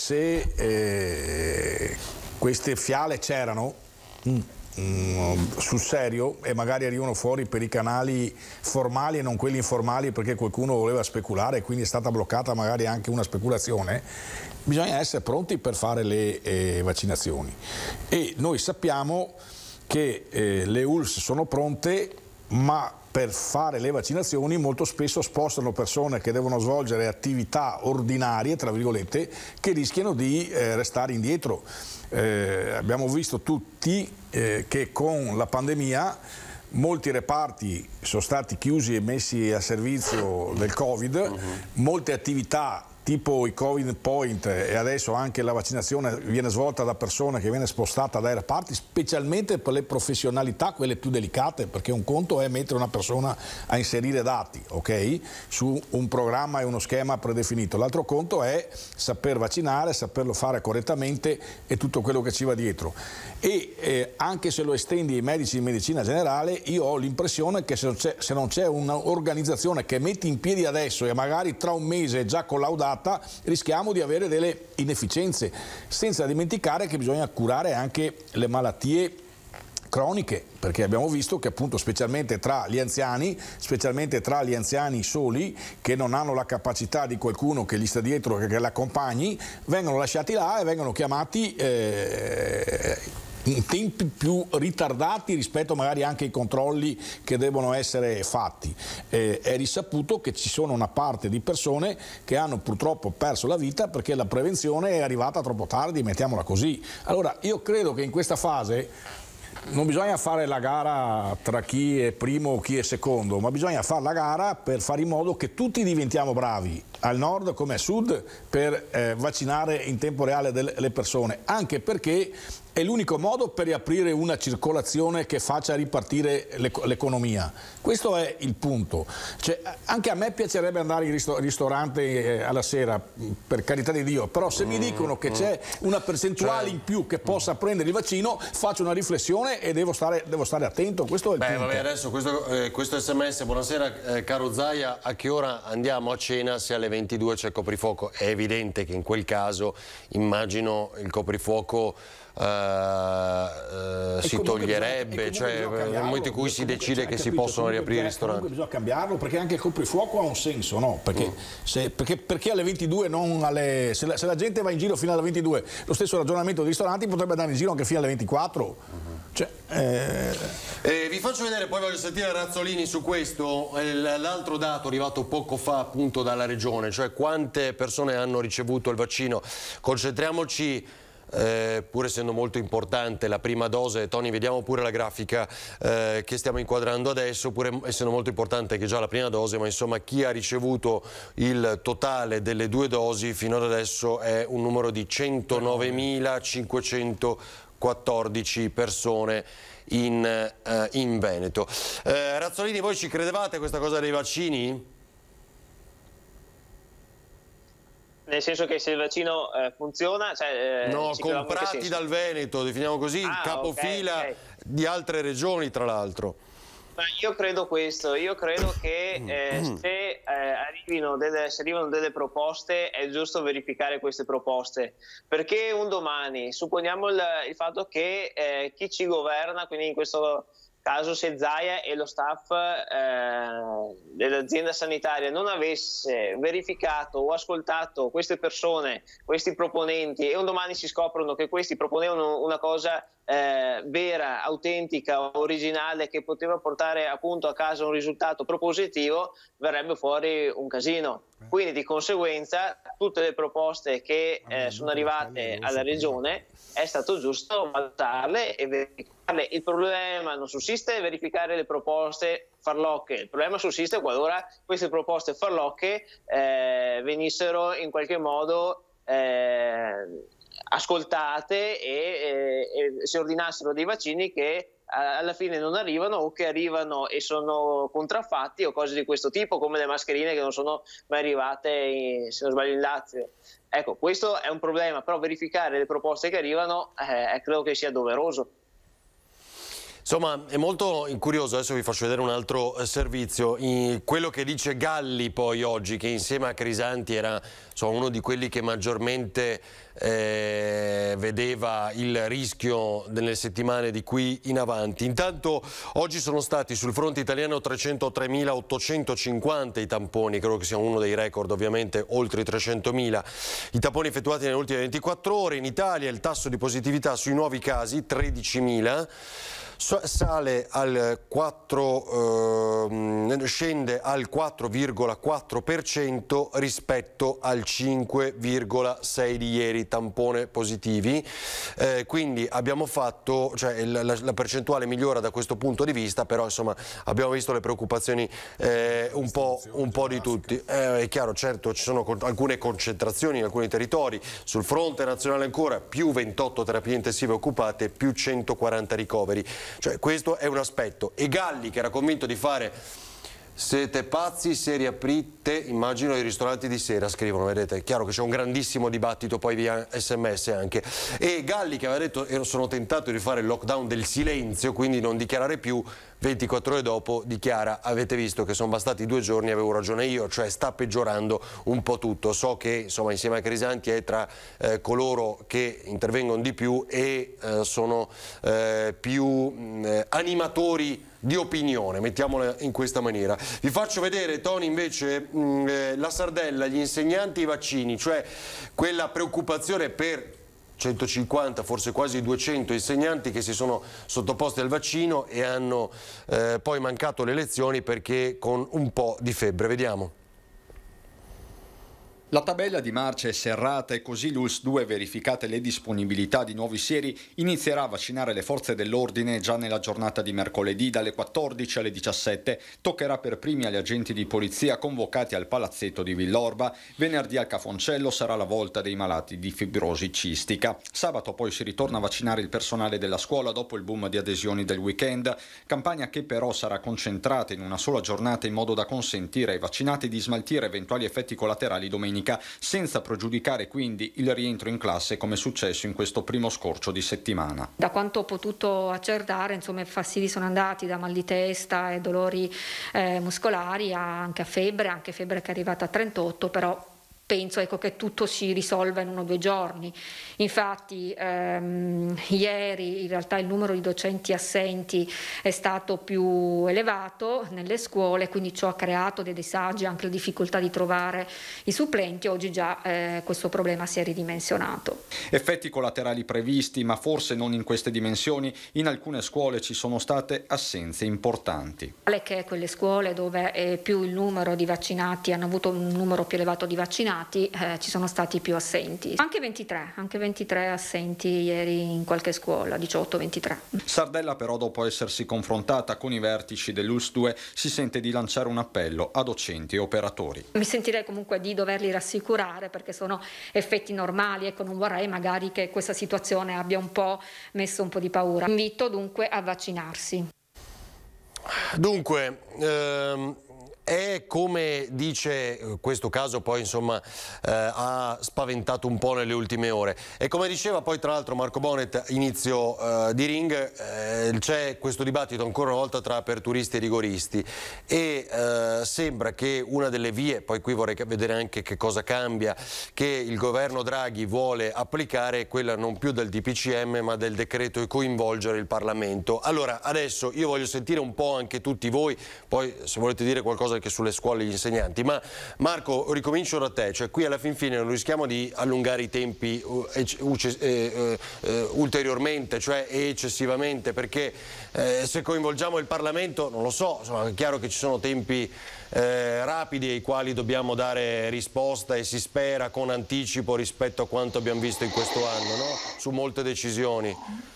se queste fiale c'erano sul serio e magari arrivano fuori per i canali formali e non quelli informali, perché qualcuno voleva speculare e quindi è stata bloccata magari anche una speculazione, bisogna essere pronti per fare le vaccinazioni, e noi sappiamo che le ULSS sono pronte, ma per fare le vaccinazioni molto spesso spostano persone che devono svolgere attività ordinarie, tra virgolette, che rischiano di restare indietro. Abbiamo visto tutti che con la pandemia molti reparti sono stati chiusi e messi a servizio del Covid, molte attività tipo i Covid Point e adesso anche la vaccinazione viene svolta da persone che viene spostata dai reparti, specialmente per le professionalità, quelle più delicate, perché un conto è mettere una persona a inserire dati, ok, su un programma e uno schema predefinito, l'altro conto è saper vaccinare, saperlo fare correttamente e tutto quello che ci va dietro. E anche se lo estendi ai medici di medicina generale, io ho l'impressione che se non c'è un'organizzazione che metti in piedi adesso e magari tra un mese è già collaudata, rischiamo di avere delle inefficienze, senza dimenticare che bisogna curare anche le malattie croniche, perché abbiamo visto che appunto specialmente tra gli anziani soli, che non hanno la capacità di qualcuno che gli sta dietro, che l'accompagni, vengono lasciati là e vengono chiamati in tempi più ritardati rispetto magari anche ai controlli che devono essere fatti. È risaputo che ci sono una parte di persone che hanno purtroppo perso la vita perché la prevenzione è arrivata troppo tardi, mettiamola così. Allora io credo che in questa fase non bisogna fare la gara tra chi è primo o chi è secondo, ma bisogna fare la gara per fare in modo che tutti diventiamo bravi, al nord come a sud, per vaccinare in tempo reale le persone, anche perché è l'unico modo per riaprire una circolazione che faccia ripartire l'economia. Questo è il punto. Cioè, anche a me piacerebbe andare in ristorante alla sera, per carità di Dio, però se mi dicono che c'è una percentuale in più che possa prendere il vaccino, faccio una riflessione e devo stare attento. Questo è il punto. Vabbè, adesso questo SMS, buonasera caro Zaia, a che ora andiamo a cena se alle 22 c'è il coprifuoco? È evidente che in quel caso immagino il coprifuoco si toglierebbe, cioè nel momento in cui si decide che si possono riaprire i ristoranti. Bisogna cambiarlo, perché anche il coprifuoco ha un senso, no? Perché, perché alle 22 non alle... Se la gente va in giro fino alle 22, lo stesso ragionamento dei ristoranti potrebbe andare in giro anche fino alle 24. Vi faccio vedere, poi voglio sentire Razzolini su questo, l'altro dato arrivato poco fa appunto dalla regione, cioè quante persone hanno ricevuto il vaccino. Concentriamoci, pur essendo molto importante la prima dose, Tony, vediamo pure la grafica che stiamo inquadrando adesso, pur essendo molto importante che già la prima dose, ma insomma chi ha ricevuto il totale delle 2 dosi fino ad adesso è un numero di 109.514 persone in Veneto. Razzolini, voi ci credevate a questa cosa dei vaccini? Nel senso che se il vaccino funziona... no, comprati dal Veneto, definiamo così, capofila okay. Di altre regioni tra l'altro. Io credo questo, io credo che se arrivano delle proposte è giusto verificare queste proposte, perché un domani, supponiamo il fatto che chi ci governa, quindi in questo caso se Zaia e lo staff dell'azienda sanitaria non avesse verificato o ascoltato queste persone, questi proponenti, e un domani si scoprono che questi proponevano una cosa vera, autentica, originale, che poteva portare appunto a casa un risultato propositivo, verrebbe fuori un casino. Quindi di conseguenza tutte le proposte che sono arrivate alla regione è stato giusto valutarle e verificarle. Il problema non sussiste verificare le proposte farlocche, il problema sussiste qualora queste proposte farlocche venissero in qualche modo ascoltate e si ordinassero dei vaccini che alla fine non arrivano, o che arrivano e sono contraffatti, o cose di questo tipo, come le mascherine che non sono mai arrivate, se non sbaglio, in Lazio. Ecco, questo è un problema, però verificare le proposte che arrivano credo che sia doveroso. Insomma, è molto curioso, adesso vi faccio vedere un altro servizio, quello che dice Galli poi oggi, che insieme a Crisanti era uno di quelli che maggiormente vedeva il rischio nelle settimane di qui in avanti. Intanto oggi sono stati sul fronte italiano 303.850 i tamponi, credo che sia uno dei record, ovviamente oltre i 300.000 i tamponi effettuati nelle ultime 24 ore. In Italia il tasso di positività sui nuovi casi 13.000. Sale al scende al 4,4% rispetto al 5,6% di ieri tampone positivi, quindi abbiamo fatto, cioè la percentuale migliora da questo punto di vista, però insomma abbiamo visto le preoccupazioni un po' di tutti. È chiaro, certo, ci sono alcune concentrazioni in alcuni territori, sul fronte nazionale ancora più 28 terapie intensive occupate, più 140 ricoveri. Cioè, questo è un aspetto. E Galli, che era convinto di fare "siete pazzi se riaprite, immagino, i ristoranti di sera", scrivono, vedete, è chiaro che c'è un grandissimo dibattito poi via SMS anche. E Galli, che aveva detto sono tentato di fare il lockdown del silenzio, quindi non dichiarare più, 24 ore dopo dichiara: avete visto che sono bastati 2 giorni, avevo ragione io. Cioè sta peggiorando un po' tutto. So che insomma insieme a Crisanti è tra coloro che intervengono di più e sono più animatori di opinione, mettiamola in questa maniera. Vi faccio vedere, Tony, invece la Sardella, gli insegnanti e i vaccini, cioè quella preoccupazione per 150, forse quasi 200 insegnanti che si sono sottoposti al vaccino e hanno poi mancato le lezioni perché con un po' di febbre. Vediamo. La tabella di marcia è serrata e così l'ULSS 2, verificate le disponibilità di nuovi sieri, inizierà a vaccinare le forze dell'ordine già nella giornata di mercoledì dalle 14 alle 17. Toccherà per primi agli agenti di polizia convocati al palazzetto di Villorba. Venerdì al Cafoncello sarà la volta dei malati di fibrosi cistica. Sabato poi si ritorna a vaccinare il personale della scuola dopo il boom di adesioni del weekend. Campagna che però sarà concentrata in una sola giornata in modo da consentire ai vaccinati di smaltire eventuali effetti collaterali domenica, senza pregiudicare quindi il rientro in classe come è successo in questo primo scorcio di settimana. Da quanto ho potuto accertare, insomma, i fastidi sono andati da mal di testa e dolori muscolari anche a febbre che è arrivata a 38, però penso che tutto si risolva in 1 o 2 giorni. Infatti ieri in realtà il numero di docenti assenti è stato più elevato nelle scuole, quindi ciò ha creato dei disagi, anche la difficoltà di trovare i supplenti. Oggi già questo problema si è ridimensionato. Effetti collaterali previsti, ma forse non in queste dimensioni. In alcune scuole ci sono state assenze importanti. Che quelle scuole dove più il numero di vaccinati hanno avuto un numero più elevato di vaccinati, ci sono stati più assenti. Anche 23 assenti ieri in qualche scuola, 18-23. Sardella però, dopo essersi confrontata con i vertici dell'ULSS 2, si sente di lanciare un appello a docenti e operatori. Mi sentirei comunque di doverli rassicurare, perché sono effetti normali, ecco, non vorrei magari che questa situazione abbia un po' messo un po' di paura. Invito dunque a vaccinarsi. Dunque, è come dice questo caso, poi insomma ha spaventato un po' nelle ultime ore, e come diceva poi tra l'altro Marco Bonet inizio di ring, c'è questo dibattito ancora una volta tra aperturisti e rigoristi, e sembra che una delle vie, poi qui vorrei vedere anche che cosa cambia, che il governo Draghi vuole applicare è quella non più del DPCM ma del decreto e coinvolgere il Parlamento. Allora adesso io voglio sentire un po' anche tutti voi, poi se volete dire qualcosa anche sulle scuole e gli insegnanti, ma Marco, ricomincio da te, cioè qui alla fin fine non rischiamo di allungare i tempi ulteriormente, cioè eccessivamente, perché se coinvolgiamo il Parlamento, non lo so, insomma, è chiaro che ci sono tempi rapidi ai quali dobbiamo dare risposta, e si spera con anticipo rispetto a quanto abbiamo visto in questo anno, no? Su molte decisioni.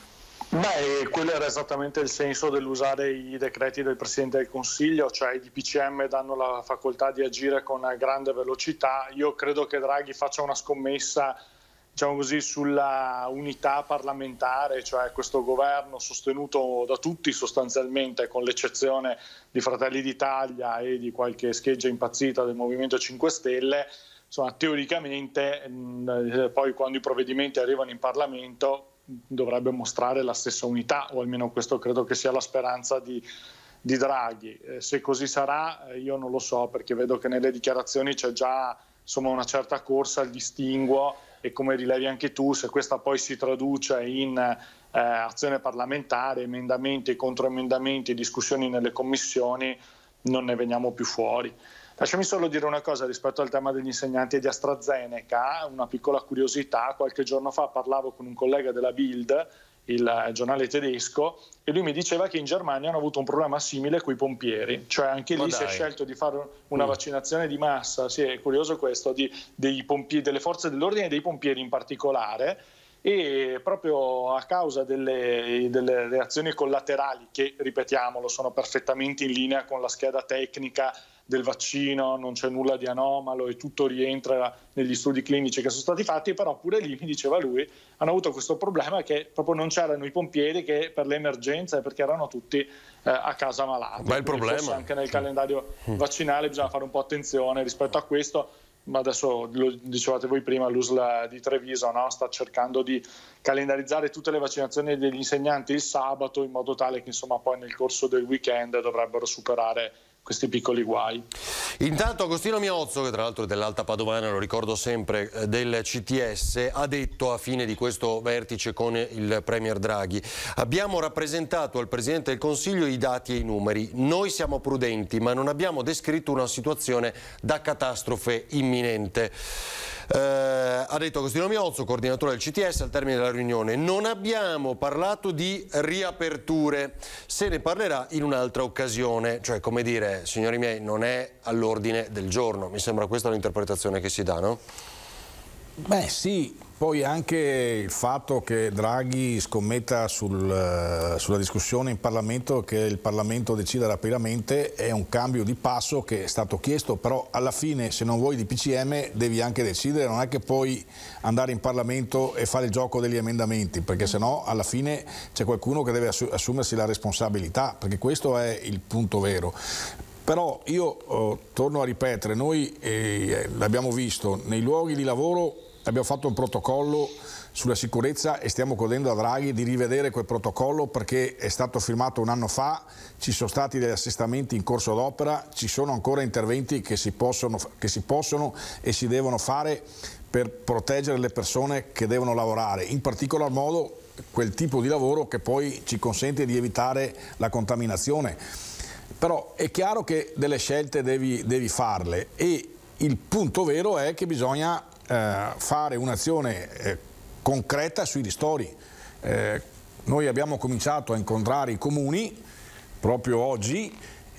Beh, quello era esattamente il senso dell'usare i decreti del Presidente del Consiglio, cioè i DPCM danno la facoltà di agire con grande velocità. Io credo che Draghi faccia una scommessa, diciamo così, sulla unità parlamentare, cioè questo governo sostenuto da tutti sostanzialmente, con l'eccezione di Fratelli d'Italia e di qualche scheggia impazzita del Movimento 5 Stelle, insomma, teoricamente poi quando i provvedimenti arrivano in Parlamento dovrebbe mostrare la stessa unità, o almeno questo credo che sia la speranza di Draghi. Se così sarà io non lo so, perché vedo che nelle dichiarazioni c'è già insomma una certa corsa al distinguo, e come rilevi anche tu, se questa poi si traduce in azione parlamentare, emendamenti e controemendamenti, discussioni nelle commissioni, non ne veniamo più fuori. Lasciami solo dire una cosa rispetto al tema degli insegnanti e di AstraZeneca, una piccola curiosità. Qualche giorno fa parlavo con un collega della Bild, il giornale tedesco, e lui mi diceva che in Germania hanno avuto un problema simile con i pompieri, cioè anche lì si è scelto di fare una vaccinazione di massa, sì, è curioso questo, delle forze dell'ordine e dei pompieri in particolare, e proprio a causa delle reazioni collaterali che, ripetiamolo, sono perfettamente in linea con la scheda tecnica del vaccino, non c'è nulla di anomalo e tutto rientra negli studi clinici che sono stati fatti, però pure lì, mi diceva lui, hanno avuto questo problema che proprio non c'erano i pompieri che per le emergenze, perché erano tutti a casa malati. Ma il problema forse anche nel calendario vaccinale bisogna fare un po' attenzione rispetto a questo. Ma adesso lo dicevate voi prima, l'USL di Treviso, no? Sta cercando di calendarizzare tutte le vaccinazioni degli insegnanti il sabato, in modo tale che insomma poi nel corso del weekend dovrebbero superare questi piccoli guai. Intanto Agostino Miozzo, che tra l'altro è dell'Alta Padovana, lo ricordo sempre, del CTS, ha detto a fine di questo vertice con il Premier Draghi: abbiamo rappresentato al Presidente del Consiglio i dati e i numeri, noi siamo prudenti ma non abbiamo descritto una situazione da catastrofe imminente. Ha detto Agostino Miozzo, coordinatore del CTS, al termine della riunione: non abbiamo parlato di riaperture, se ne parlerà in un'altra occasione. Cioè, come dire, signori miei, non è all'ordine del giorno. Mi sembra questa l'interpretazione che si dà, no? Beh sì, poi anche il fatto che Draghi scommetta sulla discussione in Parlamento, che il Parlamento decida rapidamente, è un cambio di passo che è stato chiesto, però alla fine se non vuoi di PCM devi anche decidere, non è che puoi andare in Parlamento e fare il gioco degli emendamenti, perché sennò alla fine c'è qualcuno che deve assumersi la responsabilità, perché questo è il punto vero. Però io torno a ripetere, noi l'abbiamo visto, nei luoghi di lavoro abbiamo fatto un protocollo sulla sicurezza e stiamo chiedendo a Draghi di rivedere quel protocollo, perché è stato firmato un anno fa, ci sono stati degli assestamenti in corso d'opera, ci sono ancora interventi che si possono e si devono fare per proteggere le persone che devono lavorare, in particolar modo quel tipo di lavoro che poi ci consente di evitare la contaminazione. Però è chiaro che delle scelte devi farle, e il punto vero è che bisogna fare un'azione concreta sui ristori. Noi abbiamo cominciato a incontrare i comuni proprio oggi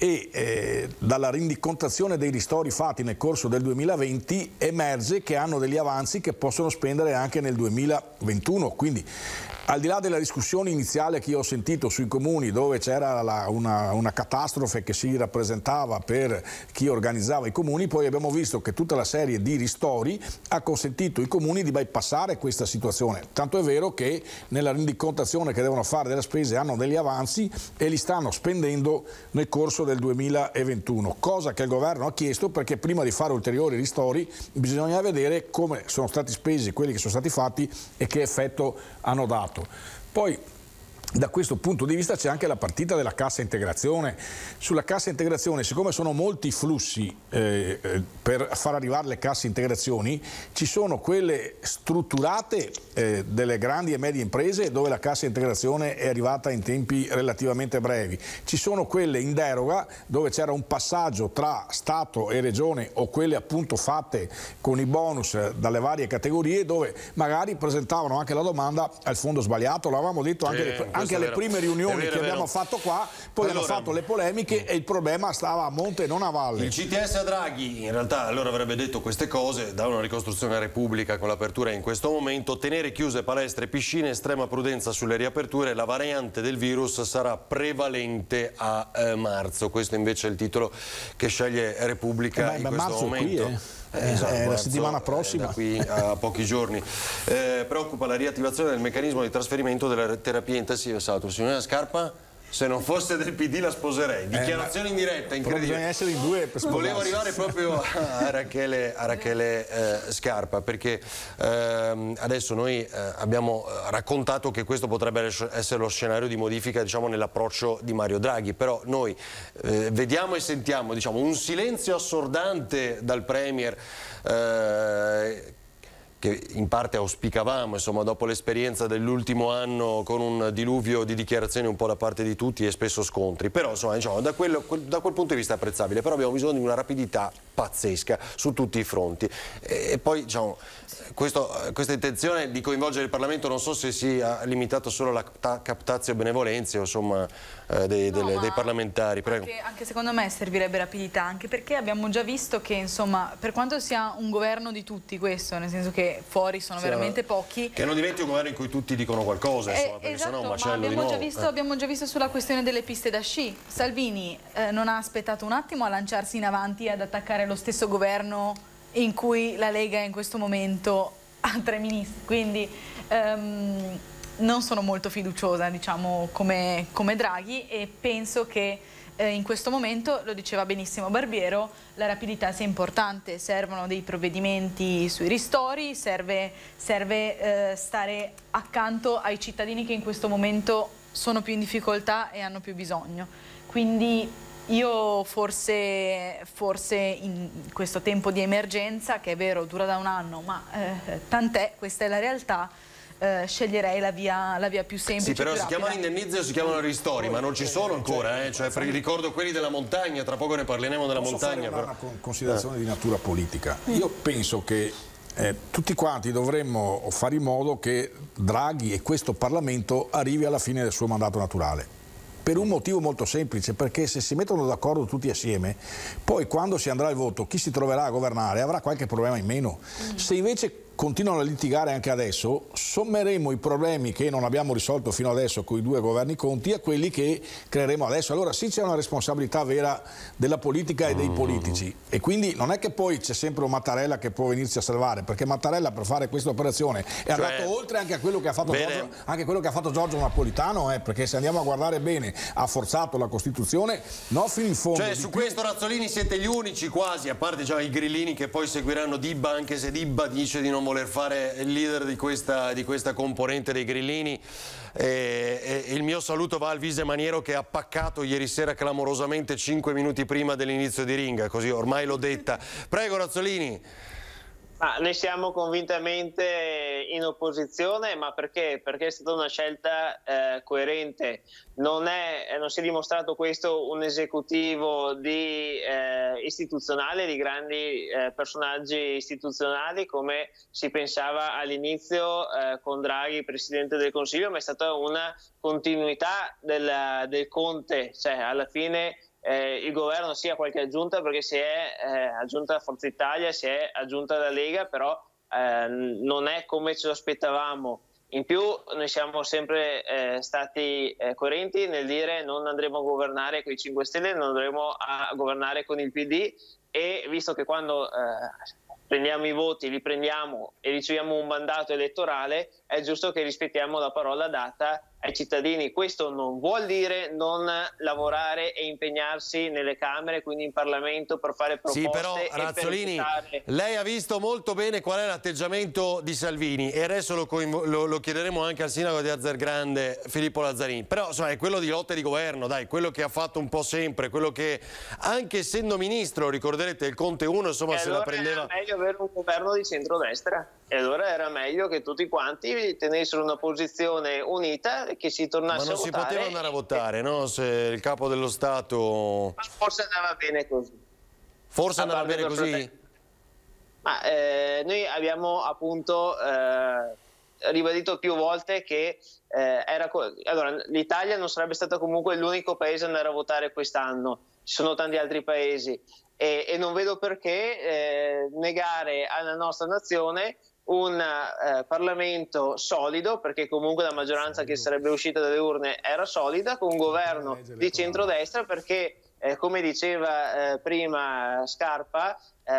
e dalla rendicontazione dei ristori fatti nel corso del 2020 emerge che hanno degli avanzi che possono spendere anche nel 2021, quindi al di là della discussione iniziale che io ho sentito sui comuni dove c'era una catastrofe che si rappresentava per chi organizzava i comuni, poi abbiamo visto che tutta la serie di ristori ha consentito ai comuni di bypassare questa situazione, tanto è vero che nella rendicontazione che devono fare delle spese hanno degli avanzi e li stanno spendendo nel corso del 2021, cosa che il governo ha chiesto perché prima di fare ulteriori ristori bisogna vedere come sono stati spesi quelli che sono stati fatti e che effetto hanno dato. Poi da questo punto di vista c'è anche la partita della cassa integrazione. Sulla cassa integrazione, siccome sono molti flussi per far arrivare le casse integrazioni, ci sono quelle strutturate delle grandi e medie imprese dove la cassa integrazione è arrivata in tempi relativamente brevi, ci sono quelle in deroga dove c'era un passaggio tra Stato e Regione o quelle appunto fatte con i bonus dalle varie categorie dove magari presentavano anche la domanda al fondo sbagliato, l'avevamo detto anche alle prime riunioni che abbiamo fatto qua, poi hanno fatto le polemiche e il problema stava a monte e non a valle. Il CTS a Draghi in realtà allora avrebbe detto queste cose, da una ricostruzione a Repubblica con l'apertura in questo momento, tenere chiuse palestre e piscine, estrema prudenza sulle riaperture, la variante del virus sarà prevalente a marzo, questo invece è il titolo che sceglie Repubblica in questo momento. Esatto, la settimana prossima, da qui a pochi giorni. Preoccupa la riattivazione del meccanismo di trasferimento della terapia intensiva. Signorina Scarpa, se non fosse del PD la sposerei. Dichiarazione in diretta, incredibile. Bisogna essere in due per sposarsi. Volevo arrivare proprio a Rachele Scarpa, perché adesso noi abbiamo raccontato che questo potrebbe essere lo scenario di modifica, diciamo, nell'approccio di Mario Draghi, però noi vediamo e sentiamo, diciamo, un silenzio assordante dal Premier che in parte auspicavamo, insomma, dopo l'esperienza dell'ultimo anno con un diluvio di dichiarazioni un po' da parte di tutti e spesso scontri, però insomma, diciamo, da quel punto di vista è apprezzabile, però abbiamo bisogno di una rapidità pazzesca su tutti i fronti e poi diciamo, questa intenzione di coinvolgere il Parlamento non so se sia limitato solo alla captatio benevolenze, insomma, dei parlamentari. Prego. Anche secondo me servirebbe rapidità, anche perché abbiamo già visto che insomma, per quanto sia un governo di tutti questo, nel senso che fuori sono veramente pochi, che non diventi un governo in cui tutti dicono qualcosa, insomma, perché esatto, sennò un macello di nuovo. Abbiamo già visto sulla questione delle piste da sci, Salvini non ha aspettato un attimo a lanciarsi in avanti ad attaccare lo stesso governo in cui la Lega in questo momento ha 3 ministri, quindi non sono molto fiduciosa, diciamo, come Draghi, e penso che in questo momento, lo diceva benissimo Barbiero, la rapidità sia importante, servono dei provvedimenti sui ristori, serve stare accanto ai cittadini che in questo momento sono più in difficoltà e hanno più bisogno. Quindi io forse in questo tempo di emergenza, che è vero dura da un anno, ma tant'è, questa è la realtà, sceglierei la via più semplice. Sì, però si chiamano indennizzi o si chiamano ristori, ma non ci sono ancora, cioè, ricordo quelli della montagna, tra poco ne parleremo della montagna. Fare una considerazione di natura politica. Io penso che tutti quanti dovremmo fare in modo che Draghi e questo Parlamento arrivi alla fine del suo mandato naturale. Per un motivo molto semplice, perché se si mettono d'accordo tutti assieme, poi quando si andrà al voto chi si troverà a governare avrà qualche problema in meno. Se invece continuano a litigare anche adesso, sommeremo i problemi che non abbiamo risolto fino adesso con i 2 governi Conti a quelli che creeremo adesso. Allora sì, c'è una responsabilità vera della politica e dei politici, e quindi non è che poi c'è sempre un Mattarella che può venirci a salvare, perché Mattarella per fare questa operazione è andato oltre anche a quello che ha fatto Giorgio Napolitano, perché se andiamo a guardare bene ha forzato la Costituzione fino in fondo. Cioè su questo Razzolini siete gli unici quasi, a parte già i grillini che poi seguiranno Dibba, anche se Dibba dice di non voler fare il leader di questa componente dei grillini, e il mio saluto va al Vise Maniero che ha paccato ieri sera clamorosamente 5 minuti prima dell'inizio di ringa, così ormai l'ho detta. Prego Razzolini. Ma noi siamo convintamente in opposizione, ma perché? Perché è stata una scelta coerente. Non si è dimostrato questo un esecutivo istituzionale, di grandi personaggi istituzionali come si pensava all'inizio con Draghi, Presidente del Consiglio, ma è stata una continuità del Conte, cioè alla fine il governo sia qualche aggiunta, perché si è aggiunta Forza Italia, si è aggiunta la Lega, però non è come ce lo aspettavamo. In più noi siamo sempre stati coerenti nel dire non andremo a governare con i 5 Stelle, non andremo a governare con il PD, e visto che quando prendiamo i voti, li prendiamo e riceviamo un mandato elettorale, è giusto che rispettiamo la parola data ai cittadini. Questo non vuol dire non lavorare e impegnarsi nelle Camere, quindi in Parlamento, per fare proposte. Sì, però Razzolini, lei ha visto molto bene qual è l'atteggiamento di Salvini, e adesso lo chiederemo anche al sindaco di Azzergrande, Filippo Lazzarini, però insomma, è quello di lotta di governo, dai, quello che ha fatto un po' sempre, quello che anche essendo ministro, ricorderete il Conte 1, insomma, se la prendeva. Era meglio avere un governo di centrodestra, e allora era meglio che tutti quanti tenessero una posizione unita e che si tornasse a votare. Ma non si poteva andare a votare, no? Se il capo dello Stato... Ma forse andava bene così. Forse andava bene così? Ma noi abbiamo appunto ribadito più volte che allora, l'Italia non sarebbe stata comunque l'unico paese ad andare a votare quest'anno, ci sono tanti altri paesi, e non vedo perché negare alla nostra nazione un Parlamento solido, perché comunque la maggioranza che sarebbe uscita dalle urne era solida, con un governo di centrodestra, perché come diceva prima Scarpa,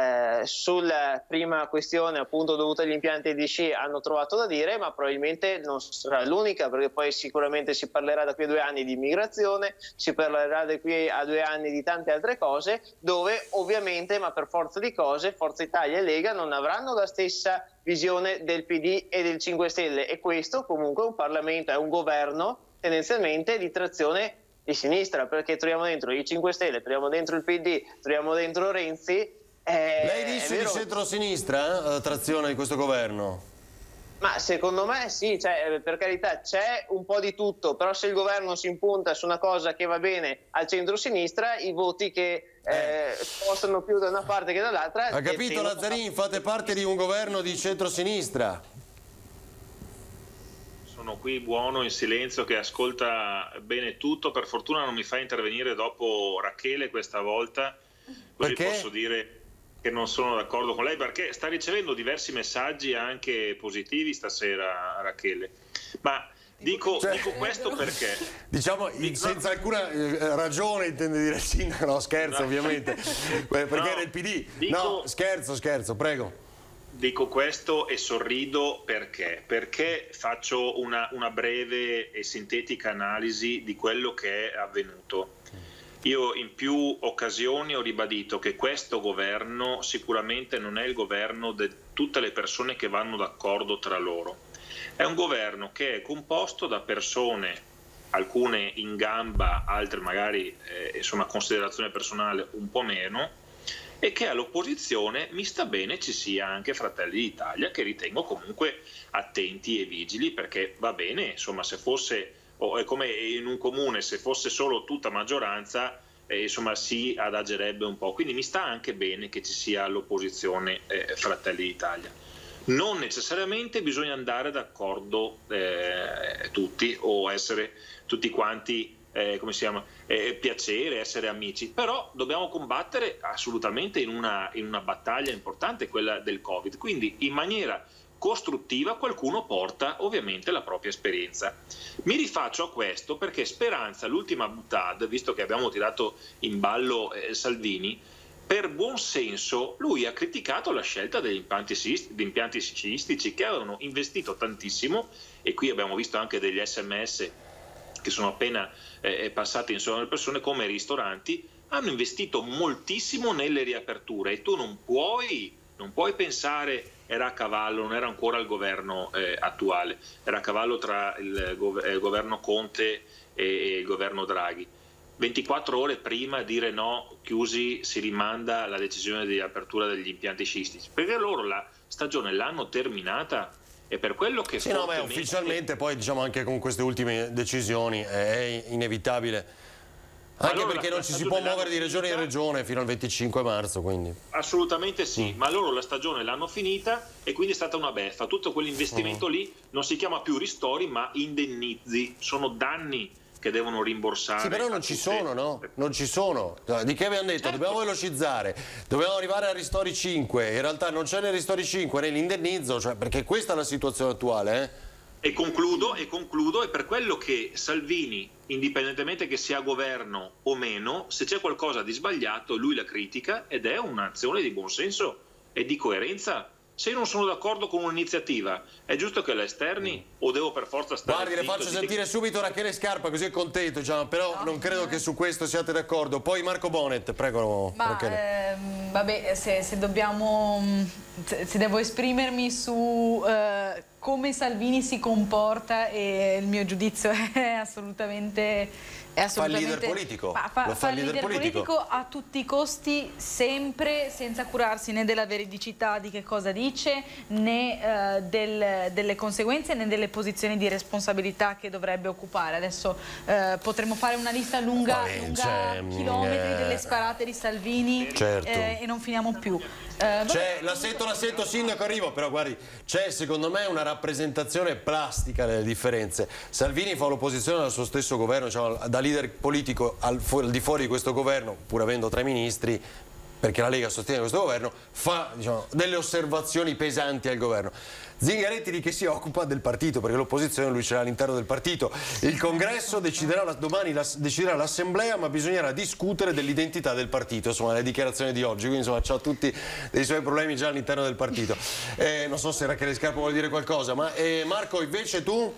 sulla prima questione appunto dovuta agli impianti di sci hanno trovato da dire, ma probabilmente non sarà l'unica, perché poi sicuramente si parlerà da qui a 2 anni di immigrazione, si parlerà da qui a 2 anni di tante altre cose, dove ovviamente, ma per forza di cose, Forza Italia e Lega non avranno la stessa visione del PD e del 5 Stelle, e questo comunque è un Parlamento, è un governo tendenzialmente di trazione di sinistra, perché troviamo dentro i 5 Stelle, troviamo dentro il PD, troviamo dentro Renzi. Lei dice di centrosinistra, trazione di questo governo? Ma secondo me sì, cioè, per carità c'è un po' di tutto, però se il governo si impunta su una cosa che va bene al centro-sinistra, i voti che spostano più da una parte che dall'altra... Ha capito Lazzarini, fate parte di un governo di centrosinistra. Sono qui buono in silenzio che ascolta bene tutto, per fortuna non mi fa intervenire dopo Rachele questa volta, così perché? Posso dire che non sono d'accordo con lei, perché sta ricevendo diversi messaggi anche positivi stasera, Rachele, ma dico questo perché senza alcuna ragione intende dire sindaco, no scherzo ovviamente, perché era il PD, no scherzo, prego. Dico questo e sorrido perché faccio una breve e sintetica analisi di quello che è avvenuto. Io in più occasioni ho ribadito che questo governo sicuramente non è il governo di tutte le persone che vanno d'accordo tra loro. È un governo che è composto da persone, alcune in gamba, altre magari insomma considerazione personale un po' meno, e che all'opposizione mi sta bene ci sia anche Fratelli d'Italia, che ritengo comunque attenti e vigili, perché va bene, insomma, se fosse, è come in un comune, se fosse solo tutta maggioranza, insomma si adagerebbe un po', quindi mi sta anche bene che ci sia all'opposizione Fratelli d'Italia. Non necessariamente bisogna andare d'accordo tutti, o essere tutti quanti come si chiama, piacere, essere amici, però dobbiamo combattere assolutamente in una battaglia importante, quella del Covid, quindi in maniera costruttiva qualcuno porta ovviamente la propria esperienza. Mi rifaccio a questo perché Speranza, l'ultima boutade, visto che abbiamo tirato in ballo Salvini, per buon senso lui ha criticato la scelta degli impianti sciistici, che avevano investito tantissimo, e qui abbiamo visto anche degli SMS che sono appena passati insomma le persone, come i ristoranti hanno investito moltissimo nelle riaperture, e tu non puoi pensare era a cavallo, non era ancora il governo attuale, era a cavallo tra il governo Conte e il governo Draghi. 24 ore prima dire no, chiusi, si rimanda la decisione di apertura degli impianti sciistici, perché loro la stagione l'hanno terminata e per quello che sì, no, beh, ufficialmente poi diciamo anche con queste ultime decisioni è inevitabile. Anche allora perché non ci si può muovere di regione in regione fino al 25 marzo, quindi. Assolutamente sì, ma loro la stagione l'hanno finita e quindi è stata una beffa. Tutto quell'investimento lì non si chiama più ristori, ma indennizi. Sono danni che devono rimborsare. Sì, però non ci sono, no? Non ci sono. Di che abbiamo detto? Certo. Dobbiamo velocizzare, dobbiamo arrivare a ristori 5. In realtà non c'è né ristori 5 né l'indennizzo, cioè, perché questa è la situazione attuale, E concludo, è per quello che Salvini, indipendentemente che sia governo o meno, se c'è qualcosa di sbagliato lui la critica ed è un'azione di buonsenso e di coerenza. Se io non sono d'accordo con un'iniziativa, è giusto che la esterni o devo per forza stare Guardi, le faccio sentire subito Rachele Scarpa, così è contento, diciamo, però non credo che su questo siate d'accordo. Poi Marco Bonet, prego. Vabbè, se devo esprimermi su come Salvini si comporta, e il mio giudizio è assolutamente... Fa il leader politico. Fa il leader politico a tutti i costi, sempre, senza curarsi né della veridicità di che cosa dice, né delle conseguenze, né delle posizioni di responsabilità che dovrebbe occupare. Adesso potremmo fare una lista lunga chilometri delle sparate di Salvini, certo. E non finiamo più. La sento sindaco, arrivo, però guardi, c'è secondo me una rappresentazione plastica delle differenze. Salvini fa l'opposizione al suo stesso governo, diciamo, da leader politico al di fuori di questo governo, pur avendo 3 ministri, perché la Lega sostiene questo governo, fa, diciamo, delle osservazioni pesanti al governo. Zingaretti di che si occupa del partito, perché l'opposizione lui ce l'ha all'interno del partito. Il congresso deciderà domani, deciderà l'assemblea, ma bisognerà discutere dell'identità del partito, insomma, le dichiarazioni di oggi, quindi insomma c'ha tutti dei suoi problemi già all'interno del partito. Non so se Rachele Scarpa vuole dire qualcosa, ma Marco, invece tu?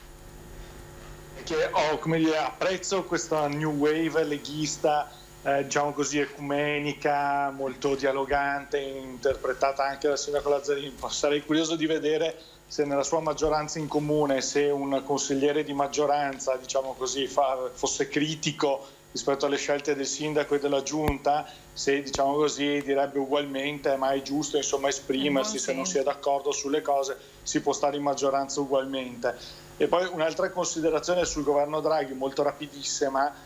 Che come dire, apprezzo questa new wave leghista, diciamo così, ecumenica, molto dialogante, interpretata anche dal sindaco Lazzarini. Sarei curioso di vedere se nella sua maggioranza in comune, se un consigliere di maggioranza, diciamo così, fosse critico rispetto alle scelte del sindaco e della giunta, se, diciamo così, direbbe ugualmente ma è giusto, insomma, esprimersi, se non si è d'accordo sulle cose si può stare in maggioranza ugualmente. E poi un'altra considerazione sul governo Draghi, molto rapidissima.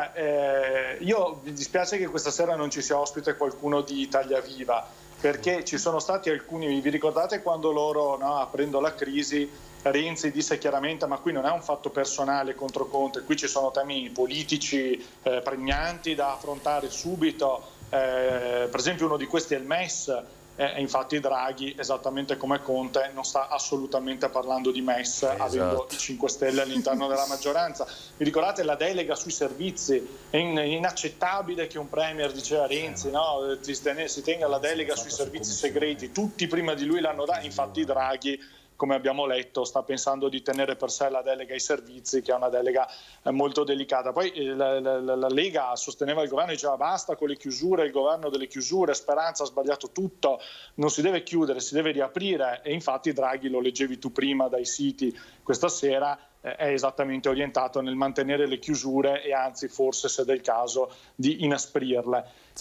Cioè, io mi dispiace che questa sera non ci sia ospite qualcuno di Italia Viva, perché ci sono stati alcuni, vi ricordate quando loro, no, aprendo la crisi, Renzi disse chiaramente ma qui non è un fatto personale contro Conte, qui ci sono temi politici pregnanti da affrontare subito, per esempio uno di questi è il MES. E infatti Draghi, esattamente come Conte, non sta assolutamente parlando di MES, avendo i 5 Stelle all'interno della maggioranza. Vi ricordate la delega sui servizi? È inaccettabile che un premier, diceva Renzi, no, si tenga la delega sui servizi segreti, tutti prima di lui l'hanno data, infatti Draghi, come abbiamo letto, sta pensando di tenere per sé la delega ai servizi, che è una delega molto delicata. Poi la Lega sosteneva il governo, diceva basta con le chiusure, il governo delle chiusure, Speranza ha sbagliato tutto, non si deve chiudere, si deve riaprire, e infatti Draghi, lo leggevi tu prima dai siti questa sera, è esattamente orientato nel mantenere le chiusure e anzi forse, se del caso, di inasprirle. Sì.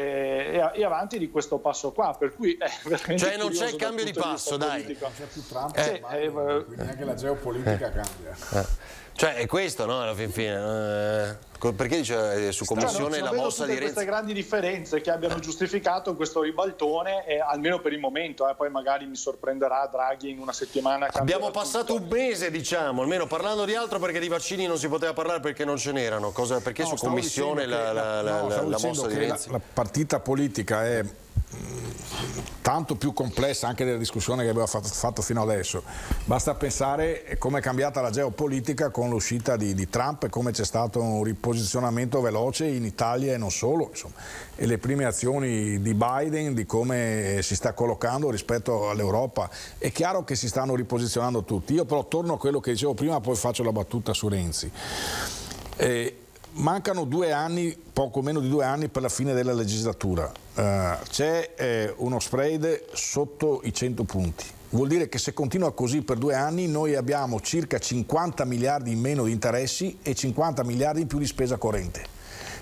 E avanti di questo passo qua, per cui è veramente, cioè non c'è il cambio di passo, dai, non c'è più Trump, quindi anche la geopolitica cambia. Cioè è questo, no, alla fine, perché dice su commissione la mossa di Renzi? Queste grandi differenze che abbiano giustificato questo ribaltone, almeno per il momento, poi magari mi sorprenderà Draghi in una settimana. Abbiamo passato un mese, diciamo, almeno parlando di altro, perché di vaccini non si poteva parlare perché non ce n'erano, perché su commissione la mossa di Renzi? La partita politica è tanto più complessa anche della discussione che abbiamo fatto fino adesso. Basta pensare come è cambiata la geopolitica con l'uscita di Trump e come c'è stato un riposizionamento veloce in Italia e non solo, insomma, e le prime azioni di Biden, di come si sta collocando rispetto all'Europa. È chiaro che si stanno riposizionando tutti. Io però torno a quello che dicevo prima, poi faccio la battuta su Renzi. Mancano 2 anni, poco meno di 2 anni per la fine della legislatura. C'è uno spread sotto i 100 punti. Vuol dire che se continua così per 2 anni noi abbiamo circa 50 miliardi in meno di interessi e 50 miliardi in più di spesa corrente.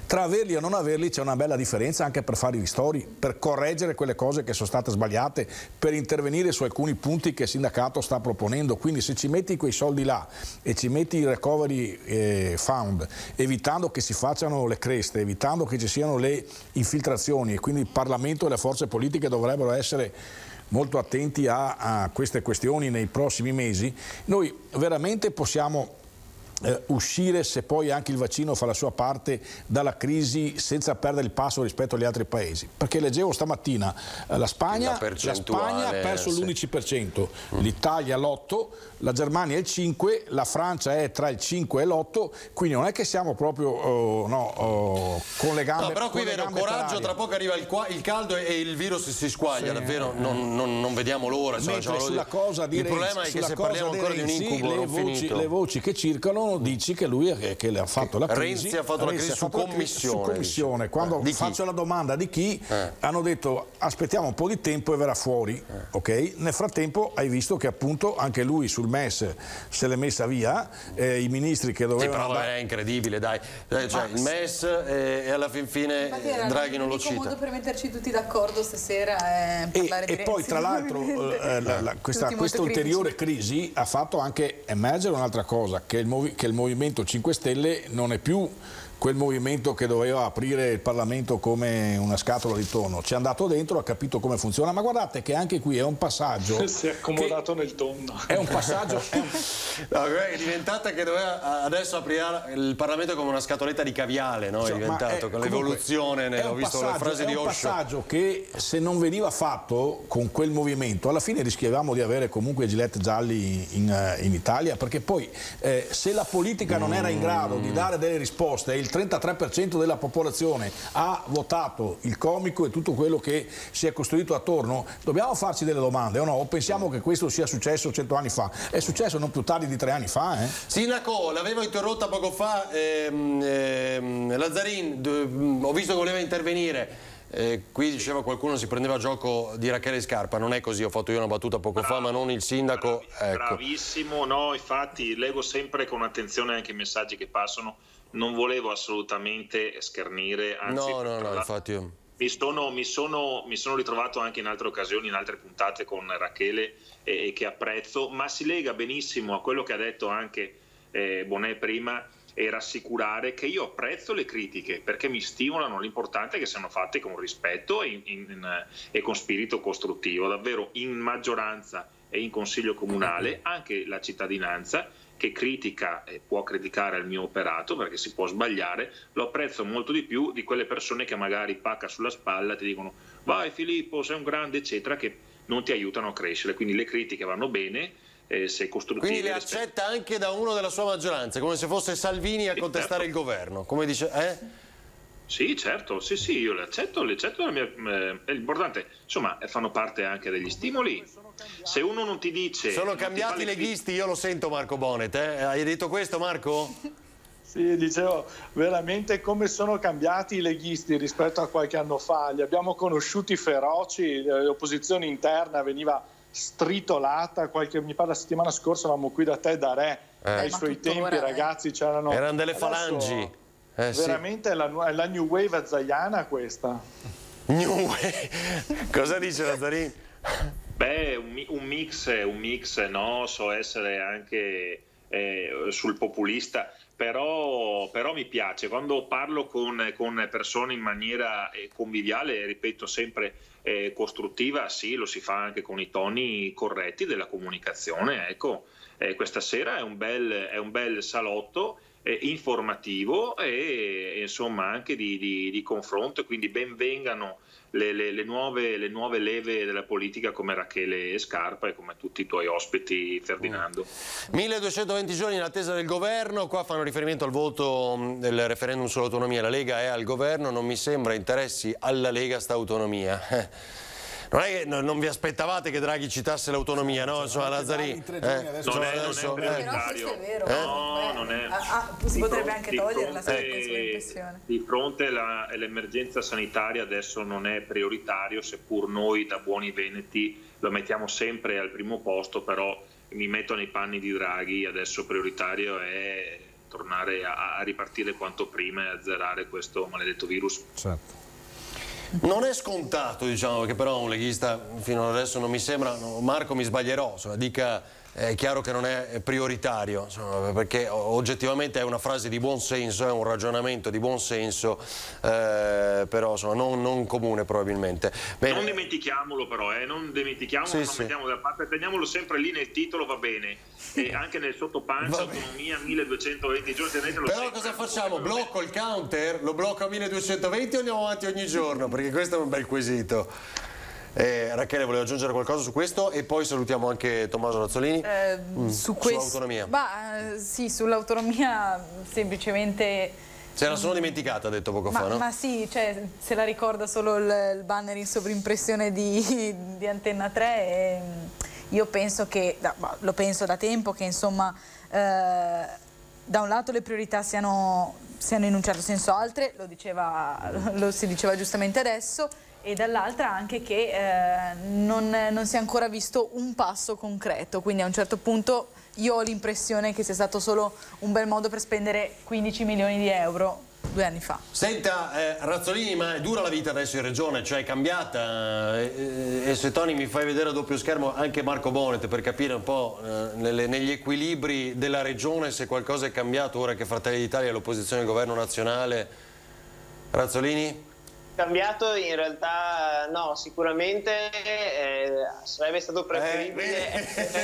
Tra averli o non averli c'è una bella differenza anche per fare i ristori, per correggere quelle cose che sono state sbagliate, per intervenire su alcuni punti che il sindacato sta proponendo. Quindi se ci metti quei soldi là e ci metti il recovery fund, evitando che si facciano le creste, evitando che ci siano le infiltrazioni, e quindi il Parlamento e le forze politiche dovrebbero essere molto attenti a queste questioni nei prossimi mesi, noi veramente possiamo uscire, se poi anche il vaccino fa la sua parte, dalla crisi senza perdere il passo rispetto agli altri paesi. Perché leggevo stamattina la Spagna ha perso l'11%, l'Italia l'8%, la Germania il 5%, la Francia è tra il 5 e l'8%, quindi non è che siamo proprio con le gambe. No, però qui vero coraggio, tra poco arriva il caldo e il virus si squaglia, davvero non vediamo l'ora. Sulla cosa di il problema è che se parliamo ancora di un incubo le voci che circolano dici che lui che le ha fatto la crisi. Renzi ha fatto la crisi su commissione. Quando faccio la domanda di chi, hanno detto aspettiamo un po' di tempo e verrà fuori. Ok? Nel frattempo hai visto che appunto anche lui sul MES se l'è messa via, i ministri che dovevano... Sì, però è incredibile, dai. Cioè, il MES e alla fin fine Draghi non lo cita. L'unico modo per metterci tutti d'accordo stasera è parlare di Renzi. E poi tra l'altro questa ulteriore crisi ha fatto anche emergere un'altra cosa, che il Movimento 5 Stelle non è più quel movimento che doveva aprire il Parlamento come una scatola di tonno. Ci è andato dentro, ha capito come funziona, ma guardate che anche qui è un passaggio... Si è accomodato nel tonno. È un passaggio... No, è diventata che doveva adesso aprire il Parlamento come una scatoletta di caviale, no? È diventato con l'evoluzione, ho visto le frasi di Osho. È un passaggio che se non veniva fatto con quel movimento, alla fine rischiavamo di avere comunque gilet gialli in Italia, perché poi se la politica non era in grado di dare delle risposte, il 33% della popolazione ha votato il comico e tutto quello che si è costruito attorno, dobbiamo farci delle domande o no? O pensiamo che questo sia successo 100 anni fa? È successo non più tardi di 3 anni fa. Sindaco, l'avevo interrotta poco fa, Lazzarin, ho visto che voleva intervenire. Qui diceva qualcuno si prendeva gioco di Rachele Scarpa, non è così, ho fatto io una battuta poco fa, ma non il sindaco. Bravissimo, no, infatti leggo sempre con attenzione anche i messaggi che passano, non volevo assolutamente schernire, anzi no, infatti io... mi sono ritrovato anche in altre occasioni, in altre puntate con Rachele e che apprezzo, ma si lega benissimo a quello che ha detto anche Bonet prima, e rassicurare che io apprezzo le critiche perché mi stimolano, l'importante è che siano fatte con rispetto e con spirito costruttivo, davvero in maggioranza e in consiglio comunale, anche la cittadinanza che critica e può criticare il mio operato perché si può sbagliare, lo apprezzo molto di più di quelle persone che magari pacca sulla spalla ti dicono vai Filippo sei un grande eccetera, che non ti aiutano a crescere, quindi le critiche vanno bene. Se costruttive. Quindi le accetta anche da uno della sua maggioranza, come se fosse Salvini a contestare il governo, come dice, Sì, certo, sì, io le accetto l'importante, insomma, fanno parte anche degli stimoli. Se uno non ti dice... Sono cambiati i leghisti, io lo sento Marco Bonet, hai detto questo Marco? Sì, dicevo, veramente come sono cambiati i leghisti rispetto a qualche anno fa, li abbiamo conosciuti feroci, l'opposizione interna veniva stritolata, mi pare la settimana scorsa eravamo qui da te da Re, ai suoi tempi ragazzi c'erano... Erano delle falangi. Veramente sì. è la new wave azzaiana questa. New wave? Cosa dice Lazzarin? Beh, un mix, no, so essere anche sul populista, però mi piace, quando parlo con persone in maniera conviviale, ripeto sempre, costruttiva, sì, lo si fa anche con i toni corretti della comunicazione, ecco, questa sera è un bel salotto informativo e insomma anche di confronto, quindi ben vengano le nuove leve della politica come Rachele Scarpa e come tutti i tuoi ospiti, Ferdinando. 1220 giorni in attesa del governo, qua fanno riferimento al voto del referendum sull'autonomia, la Lega è al governo, non mi sembra interessi alla Lega sta autonomia. Non è che non vi aspettavate che Draghi citasse l'autonomia, no? Insomma, Lazzarin. Non è prioritario. No, non è. Si potrebbe anche togliere la sua impressione. Di fronte all'emergenza sanitaria adesso non è prioritario, seppur noi da buoni veneti lo mettiamo sempre al primo posto, però mi metto nei panni di Draghi, adesso prioritario è tornare a ripartire quanto prima e azzerare questo maledetto virus. Certo. Non è scontato, diciamo, che però un leghista fino ad adesso non mi sembra, Marco mi sbaglierò, insomma, dica è chiaro che non è prioritario, insomma, perché oggettivamente è una frase di buon senso, è un ragionamento di buon senso, però insomma, non comune probabilmente. Bene. Non dimentichiamolo però, non dimentichiamolo, non mettiamo da parte, teniamolo sempre lì nel titolo, va bene, e anche nel sottopancia, autonomia 1220 giorni. Però cosa facciamo? Blocco il counter? Lo blocco a 1220 o andiamo avanti ogni giorno? Perché questo è un bel quesito. Rachele, volevo aggiungere qualcosa su questo e poi salutiamo anche Tommaso Razzolini sull'autonomia. Sì, sull'autonomia semplicemente... Se la sono dimenticata, ha detto poco fa, no? Ma sì, cioè, se la ricorda solo il banner in sovrimpressione di Antenna 3 e io penso che, lo penso da tempo, che insomma da un lato le priorità siano in un certo senso altre, lo si diceva giustamente adesso, e dall'altra anche che non si è ancora visto un passo concreto, quindi a un certo punto io ho l'impressione che sia stato solo un bel modo per spendere 15 milioni di euro 2 anni fa. Senta, Razzolini, ma è dura la vita adesso in regione, cioè è cambiata, e se Tony mi fai vedere a doppio schermo anche Marco Bonet per capire un po' negli equilibri della regione se qualcosa è cambiato ora che Fratelli d'Italia è all'opposizione al governo nazionale. Razzolini? Cambiato in realtà no, sicuramente sarebbe stato preferibile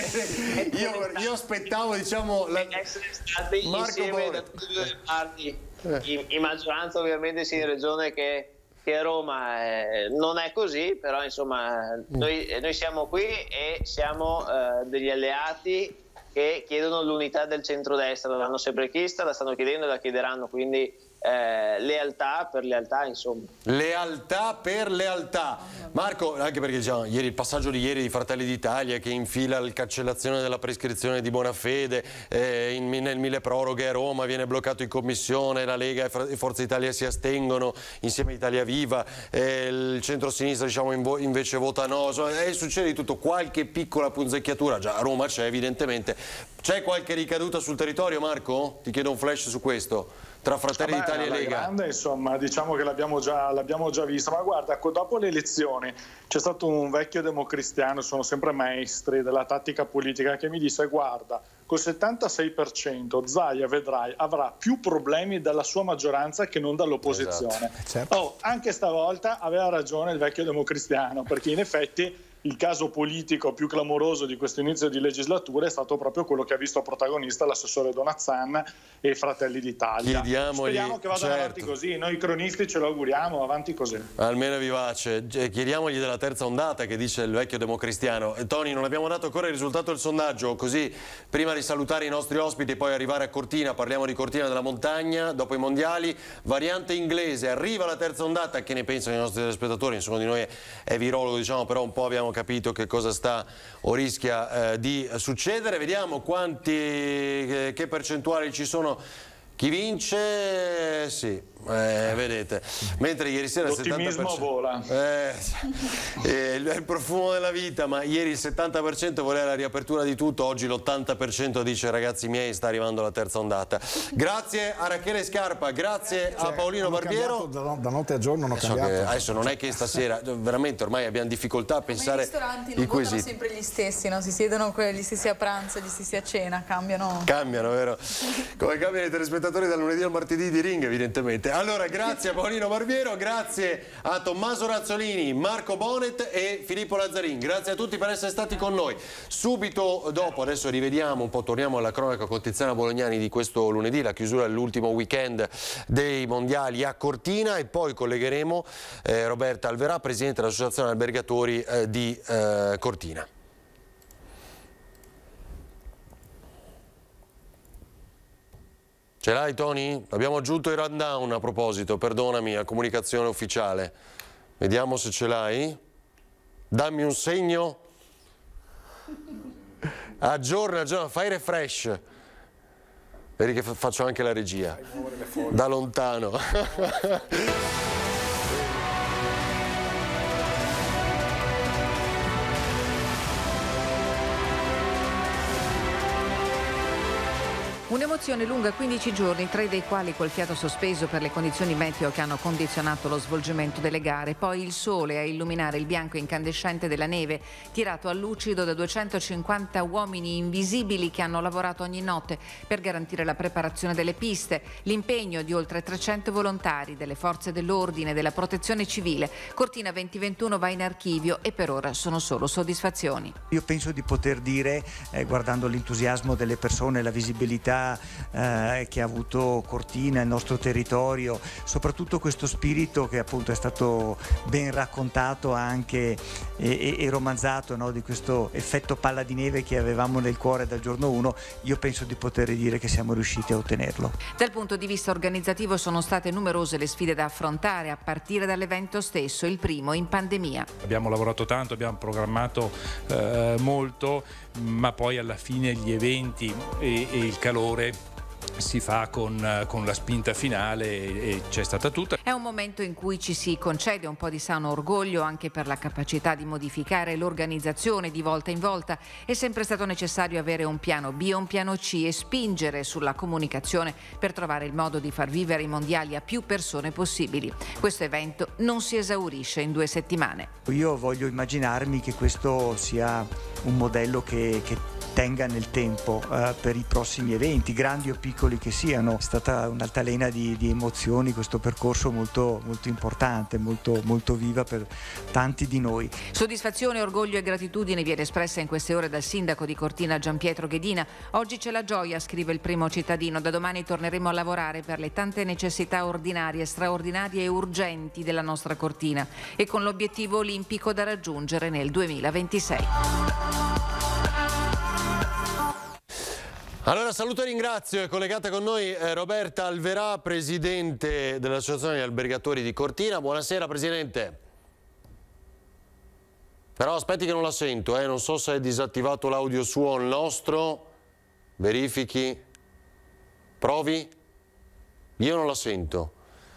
io aspettavo, diciamo, essere stati insieme da tutte e due le parti, in maggioranza ovviamente sia in regione che a Roma. Non è così, però insomma noi siamo qui e siamo degli alleati che chiedono l'unità del centrodestra, l'hanno sempre chiesta, la stanno chiedendo e la chiederanno, quindi lealtà per lealtà, insomma. Lealtà per lealtà. Marco, anche perché diciamo, il passaggio di ieri di Fratelli d'Italia che infila la cancellazione della prescrizione di Bonafede, nel mille proroghe a Roma viene bloccato in commissione, la Lega e Forza Italia si astengono insieme a Italia Viva, il centro-sinistra diciamo, invece vota no, succede di tutto, qualche piccola punzecchiatura, già a Roma c'è evidentemente. C'è qualche ricaduta sul territorio, Marco? Ti chiedo un flash su questo. Tra Fratelli d'Italia e Lega? Grande, insomma, diciamo che l'abbiamo già visto, ma guarda, dopo le elezioni c'è stato un vecchio democristiano, sono sempre maestri della tattica politica, che mi disse: guarda, col 76% Zaia, vedrai, avrà più problemi dalla sua maggioranza che non dall'opposizione. Esatto. Certo. Anche stavolta aveva ragione il vecchio democristiano, perché in effetti il caso politico più clamoroso di questo inizio di legislatura è stato proprio quello che ha visto protagonista l'assessore Donazzan e Fratelli d'Italia. Speriamo che vadano avanti così, noi cronisti ce lo auguriamo, avanti così. Almeno vivace. Chiediamogli della terza ondata che dice il vecchio democristiano. Tony, non abbiamo dato ancora il risultato del sondaggio, così prima di salutare i nostri ospiti e poi arrivare a Cortina, parliamo di Cortina della Montagna, dopo i mondiali, variante inglese, arriva la terza ondata, che ne pensano i nostri telespettatori? Nessuno di noi è virologo, diciamo, però un po' abbiamo capito che cosa sta o rischia di succedere. Vediamo che percentuali ci sono. Chi vince? Sì, vedete. Mentre ieri sera il 70% vola. Il profumo della vita, ma ieri il 70% voleva la riapertura di tutto, oggi l'80% dice: ragazzi miei, sta arrivando la terza ondata. Grazie a Rachele Scarpa, grazie a Paolino Barbiero. Da notte a giorno hanno cambiato. Adesso non è che stasera, veramente ormai abbiamo difficoltà a pensare. I ristoranti non votano sempre gli stessi, no? Si siedono gli stessi a pranzo, gli stessi a cena, cambiano. Cambiano, vero? Come cambiano i telespettatori dal lunedì al martedì di Ring, evidentemente. Allora, grazie a Paolino Barbiero, grazie a Tommaso Razzolini, Marco Bonet e Filippo Lazzarin. Grazie a tutti per essere stati con noi. Subito dopo, adesso rivediamo un po', torniamo alla cronaca con Tiziana Bolognani di questo lunedì, la chiusura dell'ultimo weekend dei mondiali a Cortina, e poi collegheremo Roberta Alverà, presidente dell'Associazione Albergatori di Cortina. Ce l'hai, Tony? Abbiamo aggiunto i rundown a proposito, perdonami, a comunicazione ufficiale. Vediamo se ce l'hai. Dammi un segno. Aggiorna, fai refresh. Vedi che faccio anche la regia. Da lontano. Un'emozione lunga 15 giorni, 3 dei quali col fiato sospeso per le condizioni meteo che hanno condizionato lo svolgimento delle gare. Poi il sole a illuminare il bianco incandescente della neve, tirato a lucido da 250 uomini invisibili che hanno lavorato ogni notte per garantire la preparazione delle piste, l'impegno di oltre 300 volontari delle forze dell'ordine, della protezione civile. Cortina 2021 va in archivio e per ora sono solo soddisfazioni. Io penso di poter dire, guardando l'entusiasmo delle persone, la visibilità che ha avuto Cortina, il nostro territorio, soprattutto questo spirito che appunto è stato ben raccontato anche e romanzato, no? Di questo effetto palla di neve che avevamo nel cuore dal giorno 1, io penso di poter dire che siamo riusciti a ottenerlo. Dal punto di vista organizzativo sono state numerose le sfide da affrontare, a partire dall'evento stesso, il primo in pandemia. Abbiamo lavorato tanto, abbiamo programmato molto, ma poi alla fine gli eventi e il calore si fa con la spinta finale e c'è stata tutta. È un momento in cui ci si concede un po' di sano orgoglio anche per la capacità di modificare l'organizzazione di volta in volta. È sempre stato necessario avere un piano B o un piano C e spingere sulla comunicazione per trovare il modo di far vivere i mondiali a più persone possibili. Questo evento non si esaurisce in 2 settimane. Io voglio immaginarmi che questo sia un modello che tenga nel tempo per i prossimi eventi, grandi o piccoli che siano. È stata un'altalena di emozioni, questo percorso molto, molto importante, molto viva per tanti di noi. Soddisfazione, orgoglio e gratitudine viene espressa in queste ore dal sindaco di Cortina Gianpietro Ghedina. Oggi c'è la gioia, scrive il primo cittadino, da domani torneremo a lavorare per le tante necessità ordinarie, straordinarie e urgenti della nostra Cortina e con l'obiettivo olimpico da raggiungere nel 2026. Allora saluto e ringrazio, è collegata con noi Roberta Alverà, presidente dell'Associazione degli Albergatori di Cortina. Buonasera Presidente. Però aspetti che non la sento, non so se è disattivato l'audio suo o il nostro. Verifichi. Provi. Io non la sento.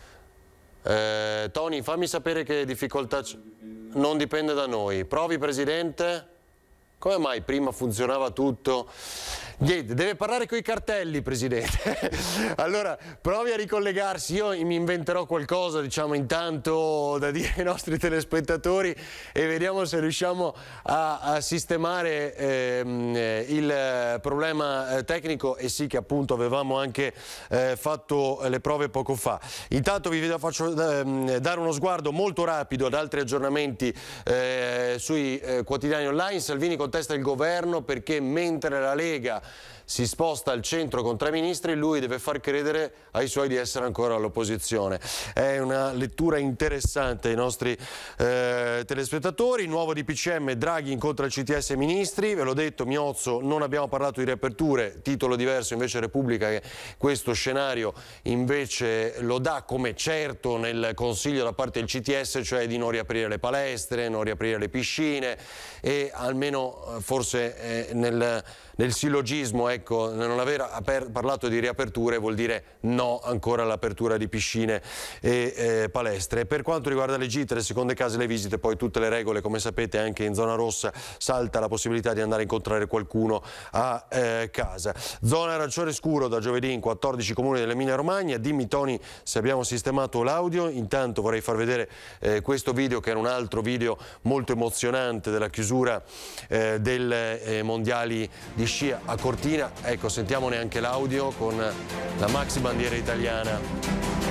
Tony, fammi sapere che difficoltà c'è. Non dipende da noi. Provi Presidente. Come mai prima funzionava tutto? Niente, deve parlare coi cartelli, Presidente. Allora, provi a ricollegarsi. Io mi inventerò qualcosa, diciamo, intanto da dire ai nostri telespettatori e vediamo se riusciamo a sistemare il problema tecnico. E sì, che appunto avevamo anche fatto le prove poco fa. Intanto vi faccio dare uno sguardo molto rapido ad altri aggiornamenti sui quotidiani online. Salvini contesta il governo perché mentre la Lega si sposta al centro con 3 ministri, lui deve far credere ai suoi di essere ancora all'opposizione. È una lettura interessante ai nostri telespettatori. Nuovo DPCM, Draghi incontra il CTS ministri, ve l'ho detto, Miozzo, non abbiamo parlato di riaperture, titolo diverso invece Repubblica, che questo scenario invece lo dà come certo nel Consiglio da parte del CTS, cioè di non riaprire le palestre, non riaprire le piscine e almeno forse nel sillogismo, ecco, non aver parlato di riaperture vuol dire no ancora all'apertura di piscine e palestre. Per quanto riguarda le gite, le seconde case, le visite, poi tutte le regole, come sapete anche in zona rossa salta la possibilità di andare a incontrare qualcuno a casa. Zona arancione scuro da giovedì in 14 comuni dell'Emilia Romagna. Dimmi Tony se abbiamo sistemato l'audio. Intanto vorrei far vedere questo video, che era un altro video molto emozionante della chiusura del mondiali di sci a Cortina. Ecco, sentiamone anche l'audio con la maxi bandiera italiana.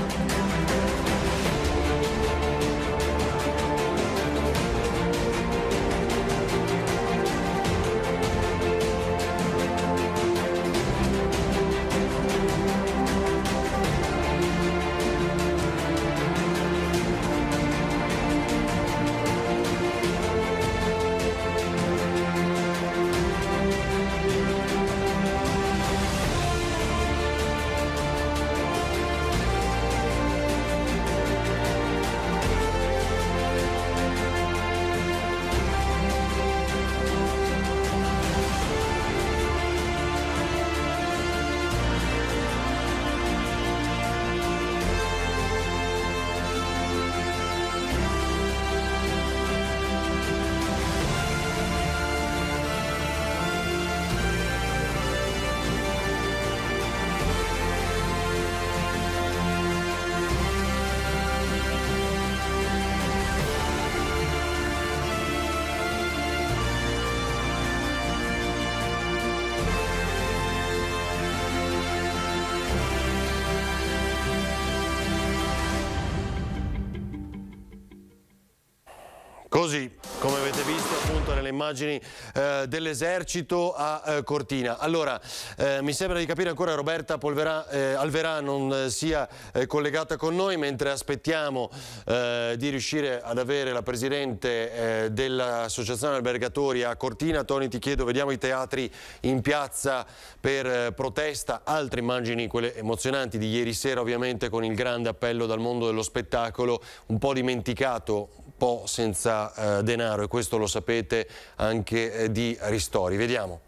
così, come avete visto appunto nelle immagini dell'esercito a Cortina. Allora, mi sembra di capire ancora Roberta Alverà non sia collegata con noi, mentre aspettiamo di riuscire ad avere la presidente dell'Associazione Albergatori a Cortina. Tony, ti chiedo, vediamo i teatri in piazza per protesta, altre immagini, quelle emozionanti di ieri sera ovviamente, con il grande appello dal mondo dello spettacolo, un po' dimenticato, un po' senza denaro, e questo lo sapete anche di ristori. Vediamo.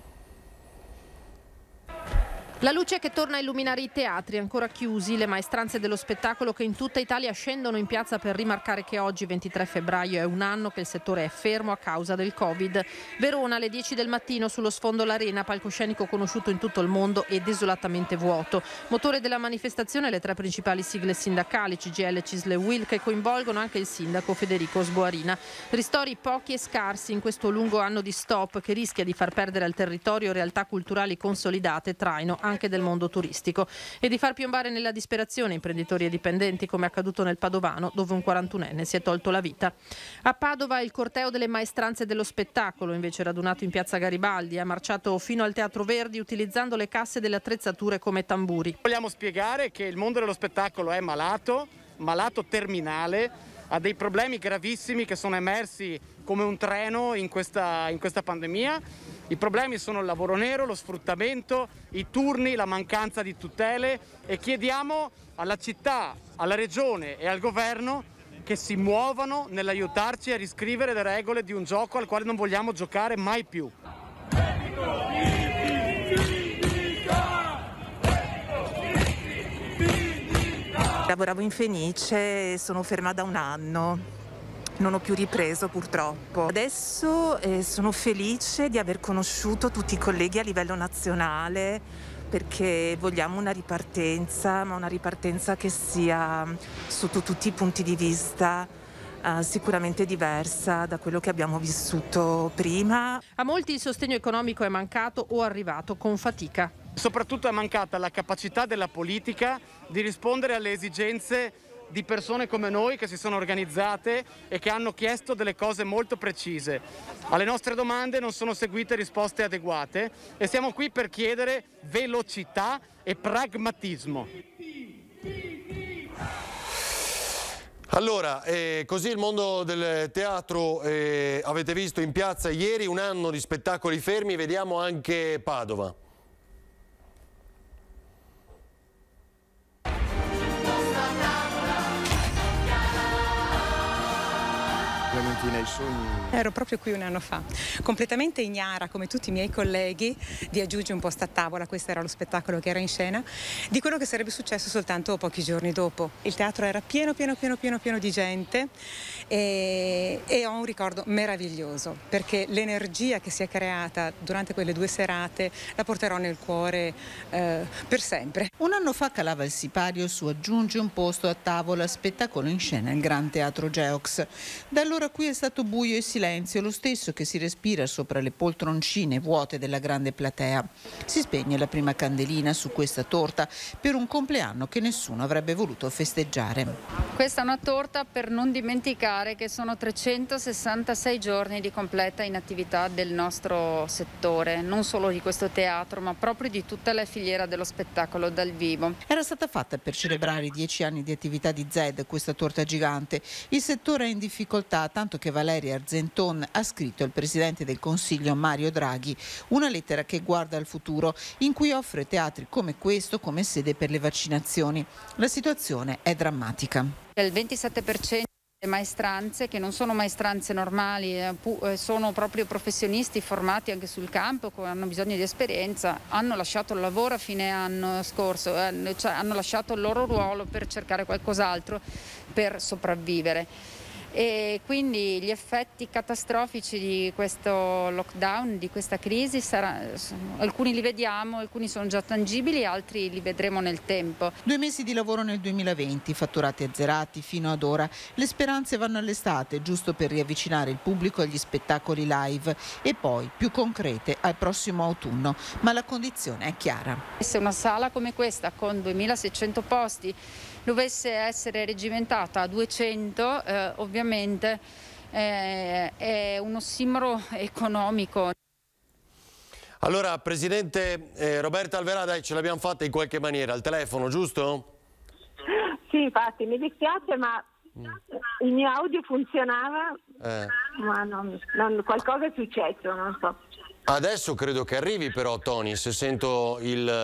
La luce che torna a illuminare i teatri ancora chiusi, le maestranze dello spettacolo che in tutta Italia scendono in piazza per rimarcare che oggi, 23 febbraio, è un anno che il settore è fermo a causa del Covid. Verona alle 10 del mattino, sullo sfondo l'Arena, palcoscenico conosciuto in tutto il mondo e desolatamente vuoto. Motore della manifestazione le tre principali sigle sindacali, CGIL, CISL e UIL, che coinvolgono anche il sindaco Federico Sboarina. Ristori pochi e scarsi in questo lungo anno di stop che rischia di far perdere al territorio realtà culturali consolidate, traino anche del mondo turistico, e di far piombare nella disperazione imprenditori e dipendenti, come è accaduto nel Padovano, dove un 41enne si è tolto la vita. A Padova il corteo delle maestranze dello spettacolo, invece radunato in piazza Garibaldi, è marciato fino al Teatro Verdi utilizzando le casse delle attrezzature come tamburi. Vogliamo spiegare che il mondo dello spettacolo è malato terminale, ha dei problemi gravissimi che sono emersi come un treno in questa pandemia. I problemi sono il lavoro nero, lo sfruttamento, i turni, la mancanza di tutele, e chiediamo alla città, alla regione e al governo che si muovano nell'aiutarci a riscrivere le regole di un gioco al quale non vogliamo giocare mai più. Lavoravo in Fenice e sono ferma da un anno. Non ho più ripreso purtroppo. Adesso sono felice di aver conosciuto tutti i colleghi a livello nazionale, perché vogliamo una ripartenza, ma una ripartenza che sia sotto tutti i punti di vista sicuramente diversa da quello che abbiamo vissuto prima. A molti il sostegno economico è mancato o arrivato con fatica. Soprattutto è mancata la capacità della politica di rispondere alle esigenze di persone come noi che si sono organizzate e che hanno chiesto delle cose molto precise. Alle nostre domande non sono seguite risposte adeguate e siamo qui per chiedere velocità e pragmatismo. Allora, così il mondo del teatro avete visto in piazza ieri, un anno di spettacoli fermi. Vediamo anche Padova. Clementina, i sogni? Ero proprio qui un anno fa, completamente ignara, come tutti i miei colleghi, di Aggiungi un posto a tavola, questo era lo spettacolo che era in scena, di quello che sarebbe successo soltanto pochi giorni dopo. Il teatro era pieno di gente e ho un ricordo meraviglioso, perché l'energia che si è creata durante quelle 2 serate la porterò nel cuore per sempre. Un anno fa calava il sipario su Aggiungi un posto a tavola, spettacolo in scena al Gran Teatro Geox. Da allora qui è stato buio e silenzio, lo stesso che si respira sopra le poltroncine vuote della grande platea. Si spegne la prima candelina su questa torta per un compleanno che nessuno avrebbe voluto festeggiare. Questa è una torta per non dimenticare che sono 366 giorni di completa inattività del nostro settore, non solo di questo teatro, ma proprio di tutta la filiera dello spettacolo dal vivo. Era stata fatta per celebrare i 10 anni di attività di Zed, questa torta gigante. Il settore è in difficoltà, tanto che Valeria Argenton ha scritto al Presidente del Consiglio Mario Draghi una lettera che guarda al futuro, in cui offre teatri come questo come sede per le vaccinazioni. La situazione è drammatica. Il 27% delle maestranze, che non sono maestranze normali, sono proprio professionisti formati anche sul campo, hanno bisogno di esperienza, hanno lasciato il lavoro a fine anno scorso, cioè hanno lasciato il loro ruolo per cercare qualcos'altro per sopravvivere. E quindi gli effetti catastrofici di questo lockdown, di questa crisi, alcuni li vediamo, alcuni sono già tangibili, altri li vedremo nel tempo. 2 mesi di lavoro nel 2020, fatturati azzerati fino ad ora. Le speranze vanno all'estate, giusto per riavvicinare il pubblico agli spettacoli live, e poi più concrete al prossimo autunno, ma la condizione è chiara. Se una sala come questa con 2600 posti dovesse essere regimentata a 200, ovviamente è un ossimoro economico. Allora, Presidente Roberta Alverà, dai, ce l'abbiamo fatta in qualche maniera, al telefono, giusto? Sì, infatti, mi dispiace, ma il mio audio funzionava, ma qualcosa è successo, non so. Adesso credo che arrivi però, Tony, se sento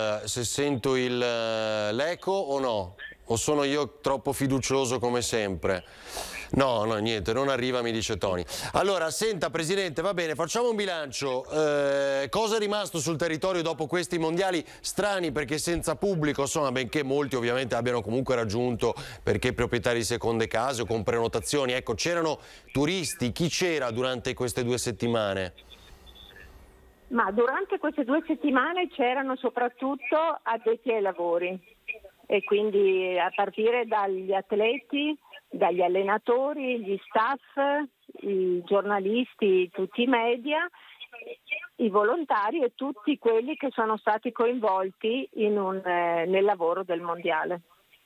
l'eco o no? O sono io troppo fiducioso come sempre? No, niente, non arriva, mi dice Tony. Allora, senta Presidente, va bene, facciamo un bilancio. Cosa è rimasto sul territorio dopo questi mondiali strani, perché senza pubblico, insomma, benché molti ovviamente abbiano comunque raggiunto, perché proprietari di seconde case o con prenotazioni, ecco, c'erano turisti, chi c'era durante queste 2 settimane? Ma durante queste 2 settimane c'erano soprattutto addetti ai lavori, e quindi a partire dagli atleti, dagli allenatori, gli staff, i giornalisti, tutti i media, i volontari e tutti quelli che sono stati coinvolti nel lavoro del mondiale.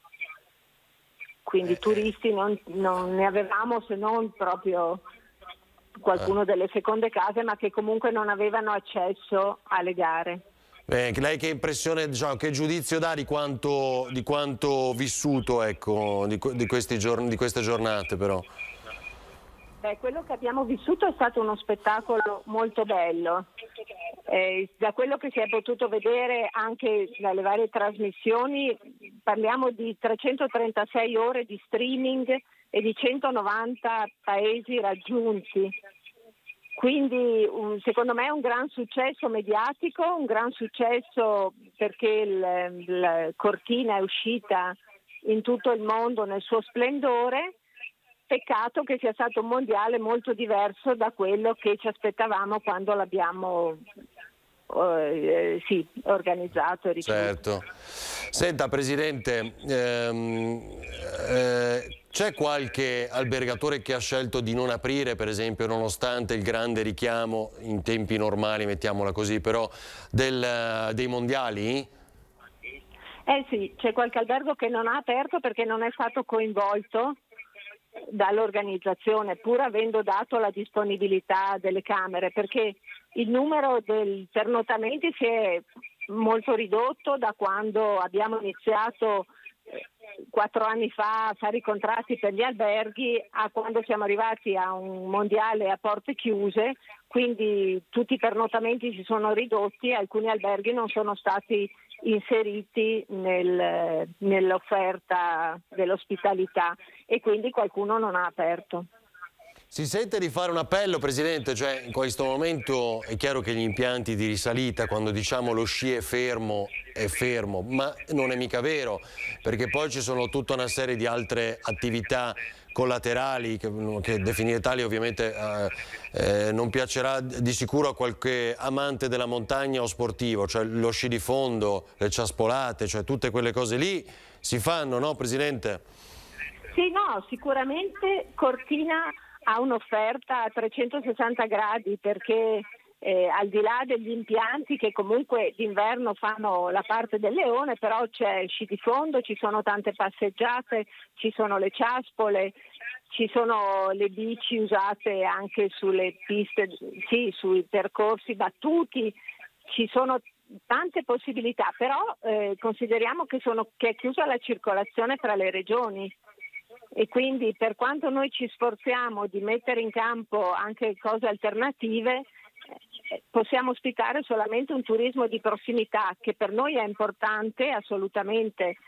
Quindi turisti non ne avevamo, se non proprio qualcuno delle seconde case, ma che comunque non avevano accesso alle gare. Lei che impressione, diciamo, che giudizio dà di quanto vissuto, ecco, di queste giornate però? Quello che abbiamo vissuto è stato uno spettacolo molto bello. Da quello che si è potuto vedere anche dalle varie trasmissioni, parliamo di 336 ore di streaming e di 190 paesi raggiunti. Quindi secondo me è un gran successo mediatico, un gran successo perché la Cortina è uscita in tutto il mondo nel suo splendore. Peccato che sia stato un mondiale molto diverso da quello che ci aspettavamo quando l'abbiamo organizzato. Certo. Senta Presidente, c'è qualche albergatore che ha scelto di non aprire, per esempio, nonostante il grande richiamo, in tempi normali, mettiamola così, però dei mondiali? Sì, c'è qualche albergo che non ha aperto perché non è stato coinvolto dall'organizzazione, pur avendo dato la disponibilità delle camere, perché il numero dei pernotamenti si è molto ridotto da quando abbiamo iniziato 4 anni fa a fare i contratti per gli alberghi a quando siamo arrivati a un mondiale a porte chiuse, quindi tutti i pernotamenti si sono ridotti e alcuni alberghi non sono stati inseriti nell'offerta dell'ospitalità e quindi qualcuno non ha aperto. Si sente di fare un appello, Presidente? Cioè, in questo momento è chiaro che gli impianti di risalita, quando diciamo lo sci è fermo, ma non è mica vero, perché poi ci sono tutta una serie di altre attività collaterali che definire tali ovviamente non piacerà di sicuro a qualche amante della montagna o sportivo, cioè lo sci di fondo, le ciaspolate, cioè tutte quelle cose lì si fanno, no Presidente? Sì, no, sicuramente Cortina ha un'offerta a 360 gradi perché al di là degli impianti che comunque d'inverno fanno la parte del leone, però c'è sci di fondo, ci sono tante passeggiate, ci sono le ciaspole, ci sono le bici usate anche sulle piste, sì, sui percorsi battuti, ci sono tante possibilità, però consideriamo che è chiusa la circolazione tra le regioni. E quindi per quanto noi ci sforziamo di mettere in campo anche cose alternative, possiamo ospitare solamente un turismo di prossimità che per noi è importante, assolutamente.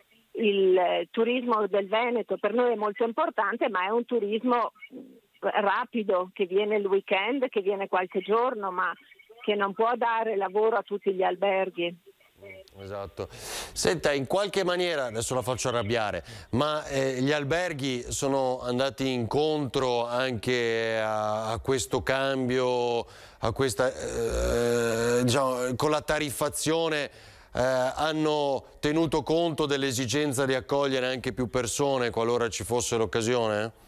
Il turismo del Veneto per noi è molto importante, ma è un turismo rapido che viene il weekend, che viene qualche giorno, ma che non può dare lavoro a tutti gli alberghi. Esatto. Senta, in qualche maniera, adesso la faccio arrabbiare, ma gli alberghi sono andati incontro anche a questo cambio, a questa, diciamo, con la tariffazione hanno tenuto conto dell'esigenza di accogliere anche più persone qualora ci fosse l'occasione?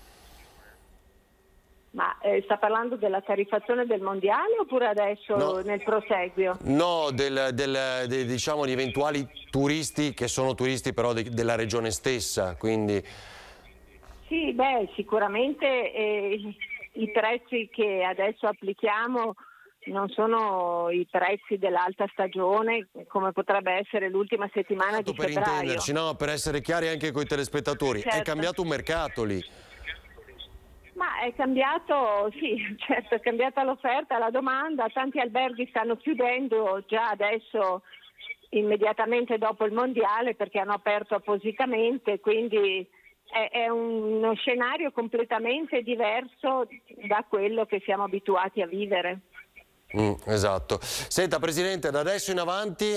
Ma sta parlando della tariffazione del mondiale oppure adesso nel proseguio? No, diciamo di eventuali turisti che sono turisti però della regione stessa, quindi... Sì, beh, sicuramente i prezzi che adesso applichiamo non sono i prezzi dell'alta stagione come potrebbe essere l'ultima settimana di per febbraio. intenderci, no, per essere chiari anche con i telespettatori, Certo. È cambiato un mercato lì. Ma è cambiato, sì, certo, è cambiata l'offerta, la domanda, tanti alberghi stanno chiudendo già adesso immediatamente dopo il mondiale perché hanno aperto appositamente, quindi è uno scenario completamente diverso da quello che siamo abituati a vivere. Esatto. Senta Presidente, da adesso in avanti?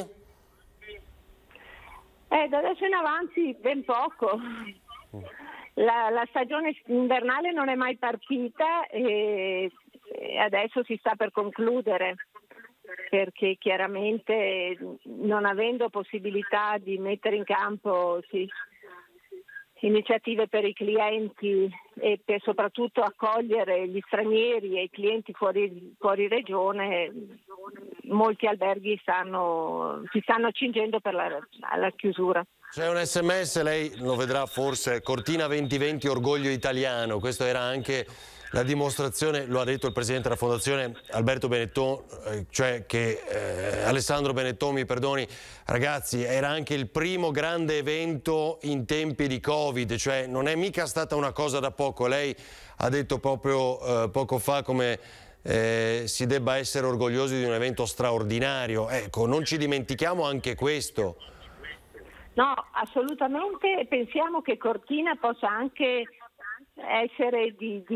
Da adesso in avanti ben poco. La stagione invernale non è mai partita e adesso si sta per concludere, perché chiaramente non avendo possibilità di mettere in campo iniziative per i clienti e per soprattutto accogliere gli stranieri e i clienti fuori regione, molti alberghi si stanno accingendo per alla chiusura. C'è un SMS, lei lo vedrà forse, Cortina 2020 orgoglio italiano, questo era anche la dimostrazione, lo ha detto il Presidente della Fondazione Alberto Benetton, cioè che Alessandro Benetton, mi perdoni, ragazzi, era anche il primo grande evento in tempi di Covid, cioè non è mica stata una cosa da poco, lei ha detto proprio poco fa come si debba essere orgogliosi di un evento straordinario, ecco, non ci dimentichiamo anche questo. No, assolutamente, pensiamo che Cortina possa anche essere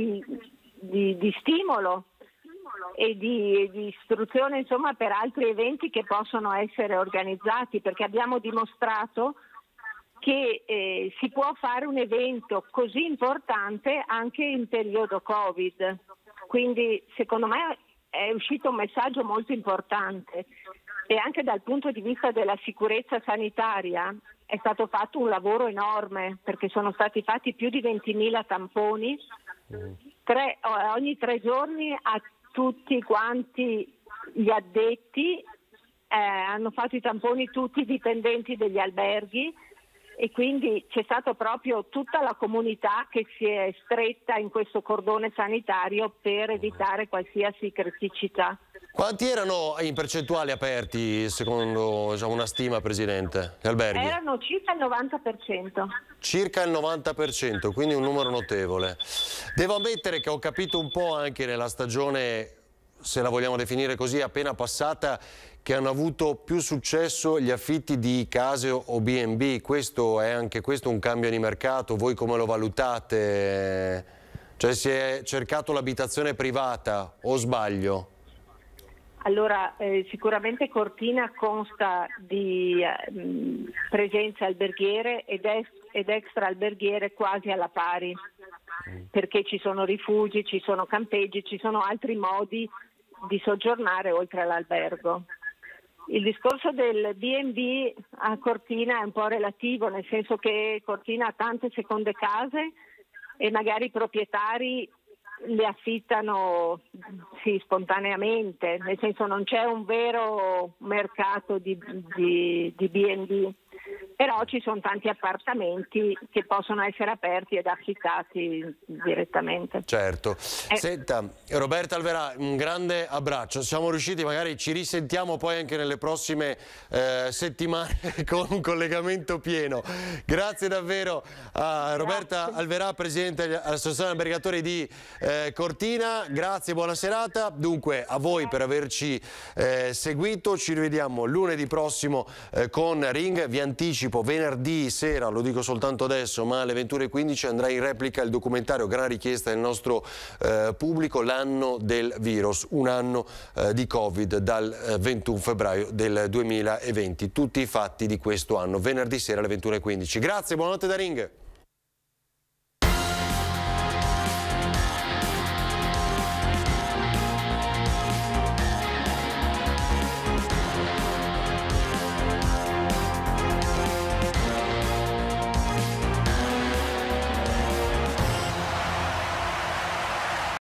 di stimolo e di istruzione, insomma, per altri eventi che possono essere organizzati, perché abbiamo dimostrato che si può fare un evento così importante anche in periodo Covid. Quindi secondo me è uscito un messaggio molto importante e anche dal punto di vista della sicurezza sanitaria è stato fatto un lavoro enorme, perché sono stati fatti più di 20.000 tamponi ogni 3 giorni a tutti quanti gli addetti, hanno fatto i tamponi tutti i dipendenti degli alberghi e quindi c'è stato proprio tutta la comunità che si è stretta in questo cordone sanitario per evitare qualsiasi criticità. Quanti erano in percentuali aperti, secondo una stima, Presidente, gli alberghi? Erano circa il 90%. Circa il 90%, quindi un numero notevole. Devo ammettere che ho capito un po' anche nella stagione, se la vogliamo definire così, appena passata, che hanno avuto più successo gli affitti di case o B&B. Questo è anche questo un cambio di mercato, voi come lo valutate? Cioè si è cercato l'abitazione privata, o sbaglio? Allora, sicuramente Cortina consta di presenze alberghiere ed extra alberghiere quasi alla pari, perché ci sono rifugi, ci sono campeggi, ci sono altri modi di soggiornare oltre all'albergo. Il discorso del B&B a Cortina è un po' relativo, nel senso che Cortina ha tante seconde case e magari i proprietari le affittano spontaneamente, nel senso non c'è un vero mercato di B&B, però ci sono tanti appartamenti che possono essere aperti ed affittati direttamente. Certo. Senta, Roberta Alverà, un grande abbraccio, siamo riusciti, magari ci risentiamo poi anche nelle prossime settimane con un collegamento pieno. Grazie davvero a Roberta Alverà, Presidente dell'Associazione Albergatori di Cortina, grazie, buona serata. Dunque a voi per averci seguito, ci rivediamo lunedì prossimo con Ring. Vi anticipo, venerdì sera, lo dico soltanto adesso, ma alle 21:15 andrà in replica il documentario, gran richiesta del nostro pubblico, L'anno del virus, un anno di Covid dal 21 febbraio del 2020, tutti i fatti di questo anno, venerdì sera alle 21:15. Grazie, buonanotte da Ring.